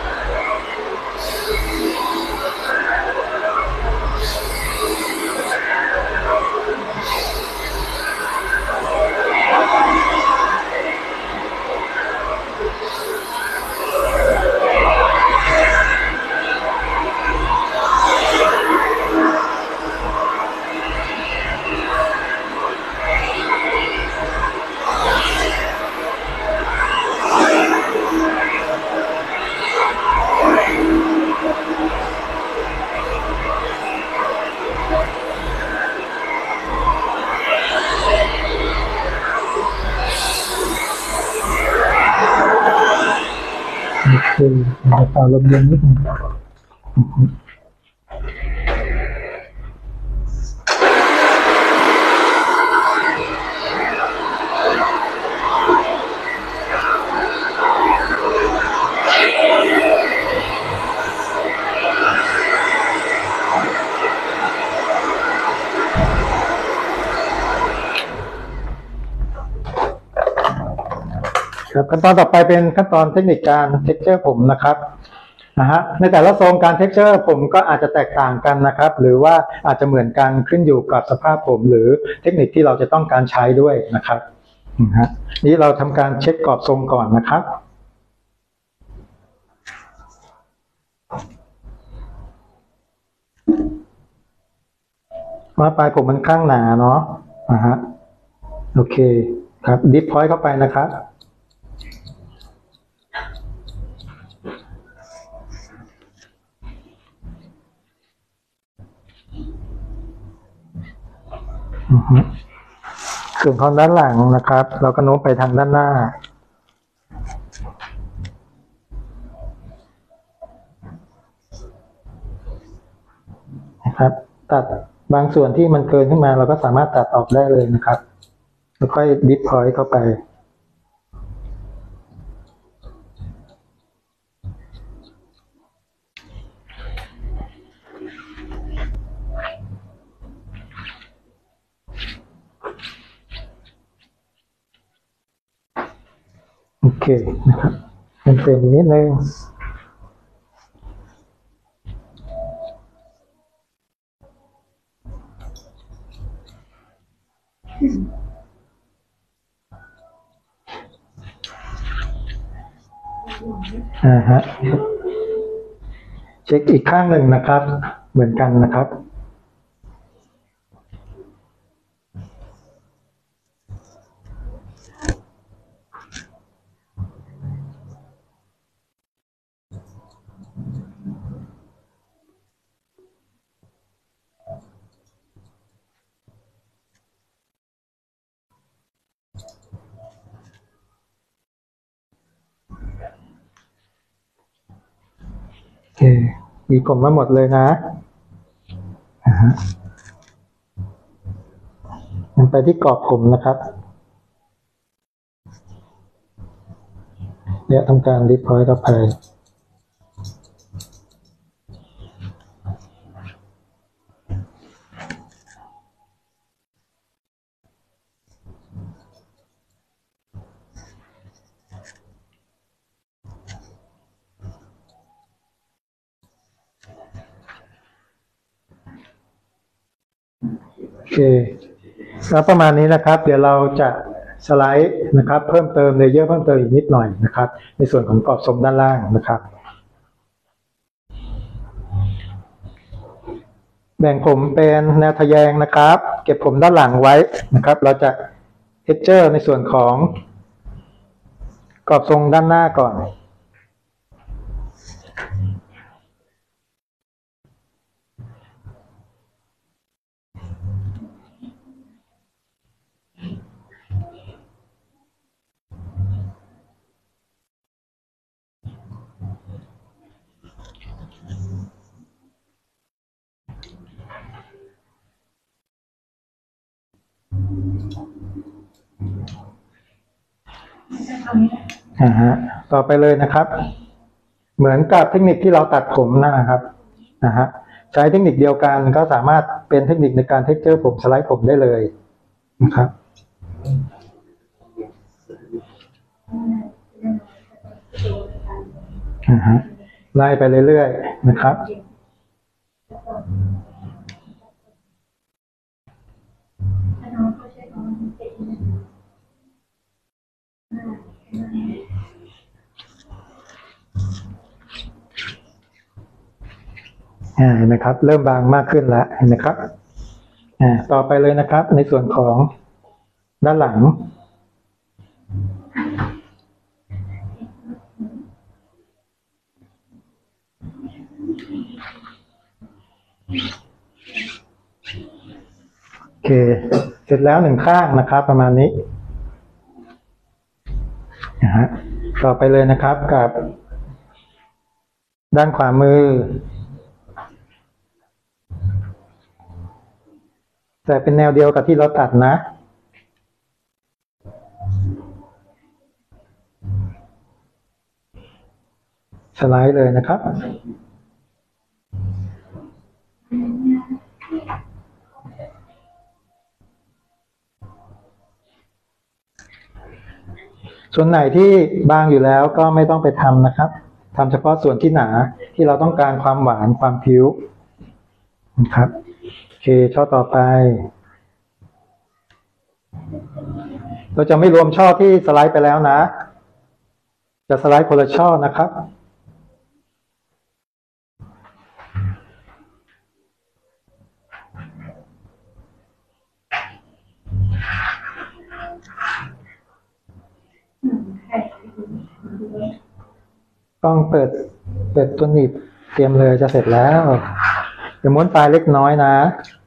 โอเคเราต่อลมเย็นนิดนึงครับขั้นตอนต่อไปเป็นขั้นตอนเทคนิคการเท็กเจอร์ผมนะครับนะฮะในแต่ละทรงการเท็กเจอร์ผมก็อาจจะแตกต่างกันนะครับหรือว่าอาจจะเหมือนกันขึ้นอยู่กับสภาพผมหรือเทคนิคที่เราจะต้องการใช้ด้วยนะครับนะฮะนี้เราทำการเช็คกรอบทรงก่อนนะครับว่าปลายผมมันข้างหนาเนาะนะฮะโอเคครับดิฟพอยต์เข้าไปนะครับส่วนของด้านหลังนะครับเราก็โน้มไปทางด้านหน้านะครับตัดบางส่วนที่มันเกินขึ้นมาเราก็สามารถตัดออกได้เลยนะครับแล้วค่อยดิฟพอยต์เข้าไปโอเคนะครับเป็นเฟรมนิดนึงอ่าฮะเช็คอีกข้างหนึ่งนะครับเหมือนกันนะครับโอเคมีผมมาหมดเลยนะอ่าฮะมันไปที่กรอบผมนะครับเนี่ยทำการดิฟพอยต์เข้าไปโอเคแล้วประมาณนี้นะครับเดี๋ยวเราจะสไลด์นะครับเพิ่มเติมเลเยอร์เพิ่มเติมอีกนิดหน่อยนะครับในส่วนของกรอบทรงด้านล่างนะครับแบ่งผมเป็นแนวทะแยงนะครับเก็บผมด้านหลังไว้นะครับเราจะเท็กเจอร์ในส่วนของกรอบทรงด้านหน้าก่อนอ่าฮะต่อไปเลยนะครับเหมือนกับเทคนิคที่เราตัดผมนะครับนะฮะใช้เทคนิคเดียวกันก็สามารถเป็นเทคนิคในการเท็กเจอร์ผมสไลด์ผมได้เลยนะครับนะฮะไล่ไปเรื่อยๆนะครับอ่าเห็นไหมครับเริ่มบางมากขึ้นแล้วเห็นไหมครับอ่าต่อไปเลยนะครับในส่วนของด้านหลังโอเคเสร็จแล้วหนึ่งข้างนะครับประมาณนี้นะฮะต่อไปเลยนะครับกับด้านขวามือแต่เป็นแนวเดียวกับที่เราตัดนะสไลด์เลยนะครับส่วนไหนที่บางอยู่แล้วก็ไม่ต้องไปทำนะครับทำเฉพาะส่วนที่หนาที่เราต้องการความหวานความผิวนะครับโอเคช่อต่อไปเราจะไม่รวมช่อที่สไลด์ไปแล้วนะจะสไลด์คนละช่อนะครับต้องเปิดเปิดตัวหนีบเตรียมเลยจะเสร็จแล้วเดี๋ยวม้วนปลายเล็กน้อยนะ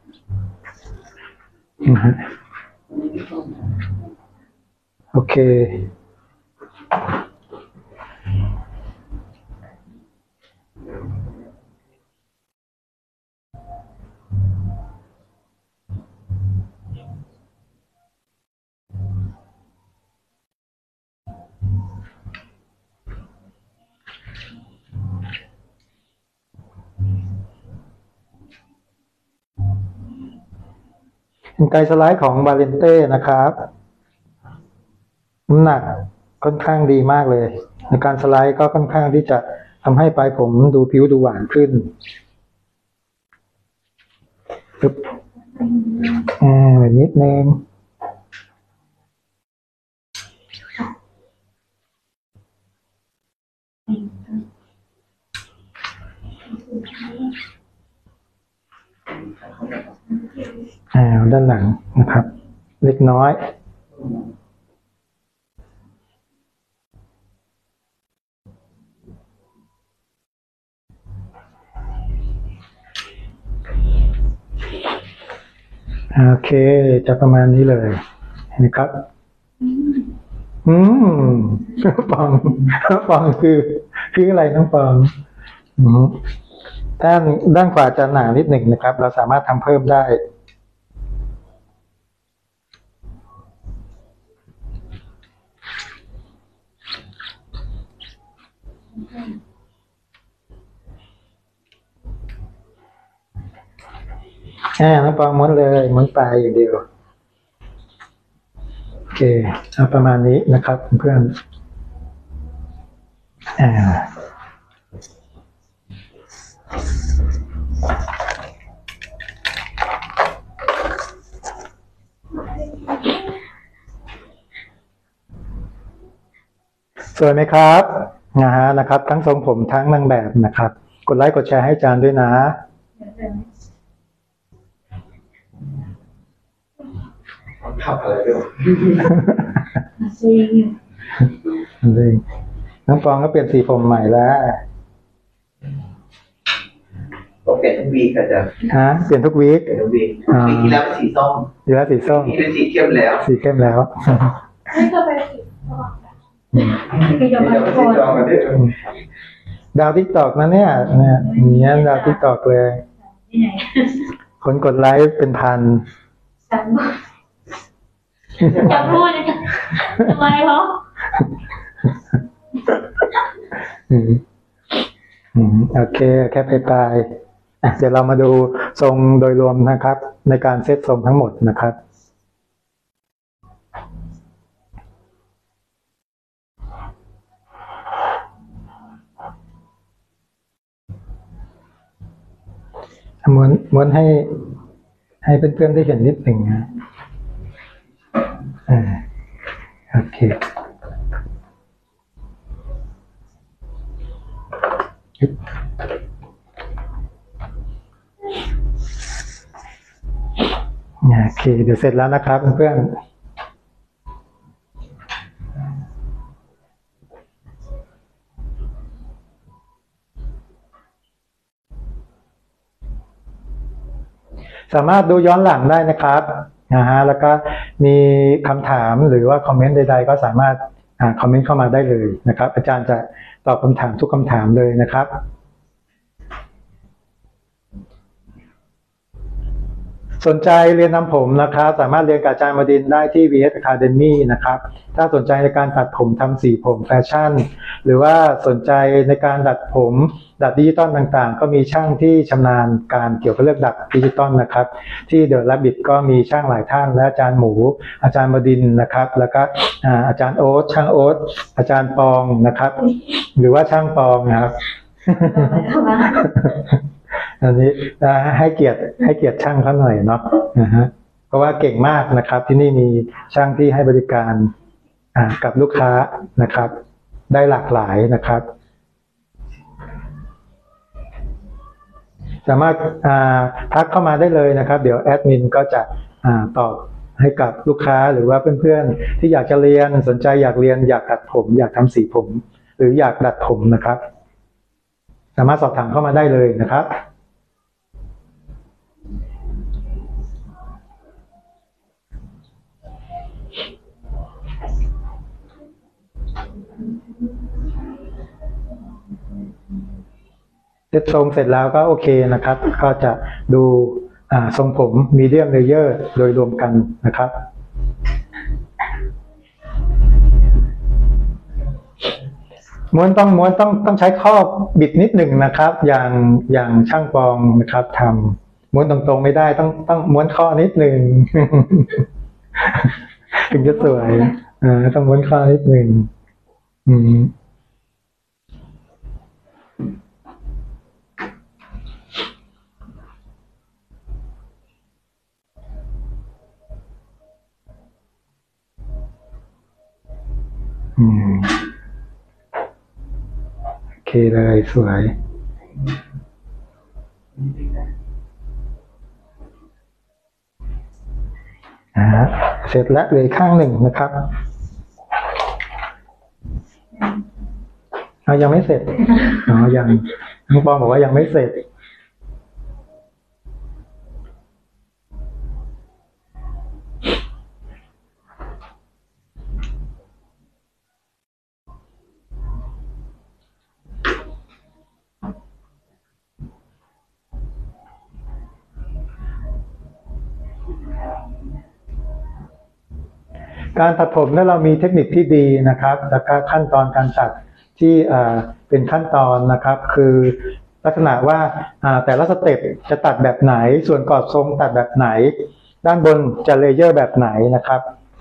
โอเคเป็นไกลสไลด์ของบาเลนเต้นะครับน้ำหนักค่อนข้างดีมากเลยในการสไลด์ก็ค่อนข้างที่จะทำให้ปลายผมดูผิวดูหวานขึ้นปึ๊บอ่าแบบนิดนึงอ่าด้านหลังนะครับเล็กน้อยโอเคจะประมาณนี้เลยนะครับอืมปองปองคือคืออะไรน้องปองอืมด้านด้านขวาจะหนานิดหนึ่งนะครับเราสามารถทำเพิ่มได้อ่าน้องปองม้วนเลยม้วนปลายอย่างเดียวโอเคเอาประมาณนี้นะครับเพื่อนอ่าสวยไหมครับนะฮะนะครับทั้งทรงผมทั้งนางแบบนะครับกดไลค์กดแชร์ให้อาจารย์ด้วยนะทำอะไรด้วยจริงจริงน้องฟองก็เปลี่ยนสีผมใหม่แล้วต้องเปลี่ยนทุกวีคอาจารย์ฮะเปลี่ยนทุกวีคเปลี่ยนทุกวีควีคที่แล้วเป็นสีส้มดีแล้วสีส้มนี่เป็นสีเข้มแล้วสีเข้มแล้วไม่เคยไปสีสว่างคือจะนี่มาเราโกสีนจองกันด้วยดาวทิกตอกนะเนี่ยเนี่ยอย่างเงี้ยดาวทิกตอกเลยคนกดไลค์เป็นพันฉันจะพูดนะทำไมเหรออืมอืมโอเคแค่ไปปลายอ่ะเดี๋ยวเรามาดูทรงโดยรวมนะครับในการเซตทรงทั้งหมดนะครับม้วนม้วนให้ให้เพื่อนๆได้เห็นนิดหนึ่งนะอ่าโอเคโอเคเดี๋ยวเสร็จแล้วนะครับเพื่อนๆสามารถดูย้อนหลังได้นะครับนะฮะแล้วก็มีคำถามหรือว่าคอมเมนต์ใดๆก็สามารถคอมเมนต์เข้ามาได้เลยนะครับอาจารย์จะตอบคำถามทุกคำถามเลยนะครับสนใจเรียนทำผมนะครับสามารถเรียนกับอาจารย์บดินทร์ได้ที่ วี เอส Academy นะครับถ้าสนใจในการตัดผมทำสีผมแฟชั่นหรือว่าสนใจในการดัดผมดัดดิจิตอลต่างๆก็มีช่างที่ชำนาญการเกี่ยวกับเรื่องดัดดิจิตอลนะครับที่เดอะแรบบิทก็มีช่างหลายท่านและอาจารย์หมูอาจารย์บดินทร์นะครับแล้วก็อาจารย์โอ๊ตช่างโอ๊ตอาจารย์ปองนะครับหรือว่าช่างปองนะครับอันนี้ให้เกียรติให้เกียรติช่างเขาหน่อยเนาะนะฮะเพราะว่าเก่งมากนะครับที่นี่มีช่างที่ให้บริการกับลูกค้านะครับได้หลากหลายนะครับสามารถทักเข้ามาได้เลยนะครับเดี๋ยวแอดมินก็จะตอบให้กับลูกค้าหรือว่าเพื่อนๆที่อยากจะเรียนสนใจอยากเรียนอยากตัดผมอยากทำสีผมหรืออยากดัดผมนะครับสามารถสอบถามเข้ามาได้เลยนะครับเซตทรงเสร็จแล้วก็โอเคนะครับก็จะดูทรงผมมีเดียมเลเยอร์โดยรวมกันนะครับม้วนต้องม้วนต้องต้องใช้ข้อบิดนิดหนึ่งนะครับอย่างอย่างช่างปองนะครับทำม้วนตรงๆไม่ได้ต้องต้องม้วนข้อนิดหนึ่ง ถึงจะสวยอ่าต้องม้วนข้อนิดหนึ่งอืมอืมโอเคเลยสวยอ่าเสร็จแล้วเหลือข้างหนึ่งนะครับเอายังไม่เสร็จอ๋อยังน้องปองบอกว่ายังไม่เสร็จการตัดผมถ้าเรามีเทคนิคที่ดีนะครับแล้วก็ขั้นตอนการตัดที่เป็นขั้นตอนนะครับคือลักษณะว่าแต่ละสเต็ปจะตัดแบบไหนส่วนกรอบทรงตัดแบบไหนด้านบนจะเลเยอร์แบบไหนนะครับ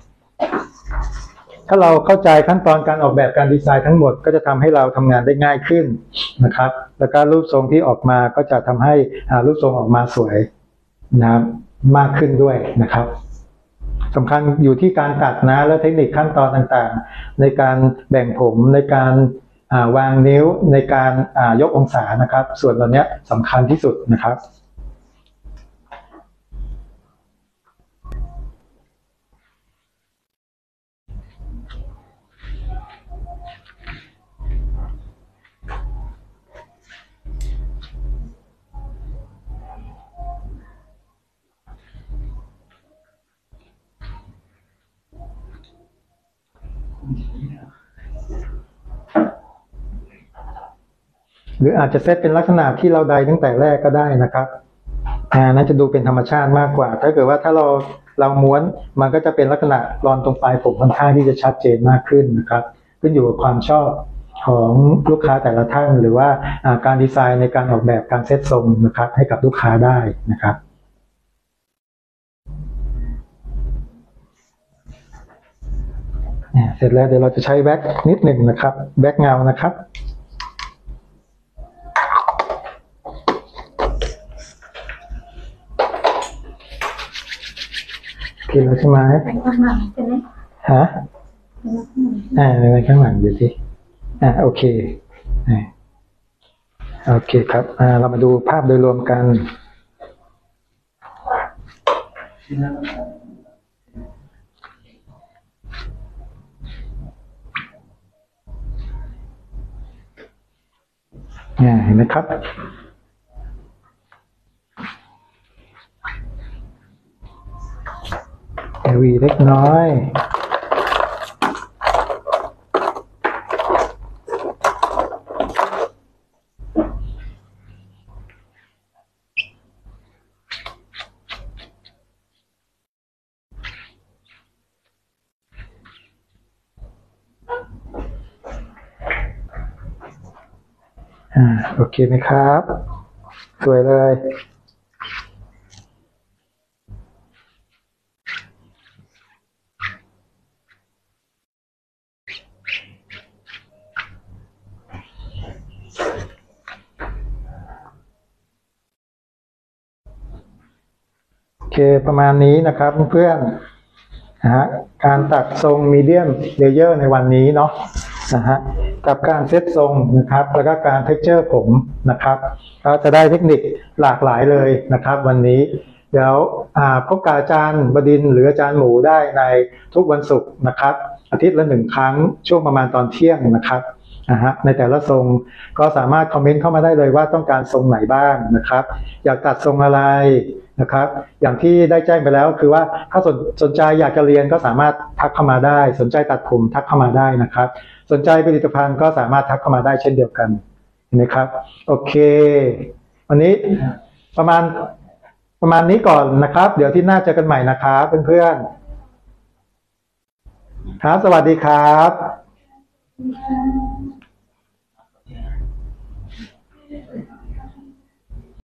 ถ้าเราเข้าใจขั้นตอนการออกแบบการดีไซน์ทั้งหมดก็จะทำให้เราทำงานได้ง่ายขึ้นนะครับแล้วก็รูปทรงที่ออกมาก็จะทำให้รูปทรงออกมาสวยนะมากขึ้นด้วยนะครับสำคัญอยู่ที่การตัดนะและเทคนิคขั้นตอนต่างๆในการแบ่งผมในการวางนิ้วในการยกองศานะครับส่วนตอนนี้สำคัญที่สุดนะครับหรืออาจจะเซตเป็นลักษณะที่เราไดตั้งแต่แรกก็ได้นะครับอ่าน่าจะดูเป็นธรรมชาติมากกว่าถ้าเกิดว่าถ้าเราเราม้วนมันก็จะเป็นลักษณะรอนตรงปลายผมค่อนข้างที่จะชัดเจนมากขึ้นนะครับขึ้นอยู่กับความชอบของลูกค้าแต่ละท่านหรือว่าการดีไซน์ในการออกแบบการเซตทรงนะครับให้กับลูกค้าได้นะครับเสร็จแล้วเดี๋ยวเราจะใช้แว็กนิดหนึ่งนะครับแว็กเงานะครับพิมพ์แล้วใช่ไหมไปข้างหลังใช่ไหมฮะอ่าในข้างหลังดูสิอ่าโอเคอ่าโอเคครับอ่าเรามาดูภาพโดยรวมกันอ่าเห็นไหมครับเอวีเล็กน้อยอ่าโอเคไหมครับสวยเลยโอเคประมาณนี้นะครับเพื่อนๆนะฮะการตัดทรงมีเดียมเลเยอร์ในวันนี้เนาะนะฮะกับการเซตทรงนะครับแล้วก็การเท็กเจอร์ผมนะครับก็จะได้เทคนิคหลากหลายเลยนะครับวันนี้เดี๋ยวพบกับอาจารย์บดินทร์หรืออาจารย์หมูได้ในทุกวันศุกร์นะครับอาทิตย์ละหนึ่งครั้งช่วงประมาณตอนเที่ยงนะครับนะฮะในแต่ละทรงก็สามารถคอมเมนต์เข้ามาได้เลยว่าต้องการทรงไหนบ้างนะครับอยากตัดทรงอะไรนะครับอย่างที่ได้แจ้งไปแล้วคือว่าถ้าสนสนใจอยากจะเรียนก็สามารถทักเข้ามาได้สนใจตัดผมทักเข้ามาได้นะครับสนใจผลิตภัณฑ์ก็สามารถทักเข้ามาได้เช่นเดียวกันเห็นไหมครับโอเควันนี้ประมาณประมาณนี้ก่อนนะครับเดี๋ยวที่หน้าเจอกันใหม่นะครับเพื่อนๆครับสวัสดีครับ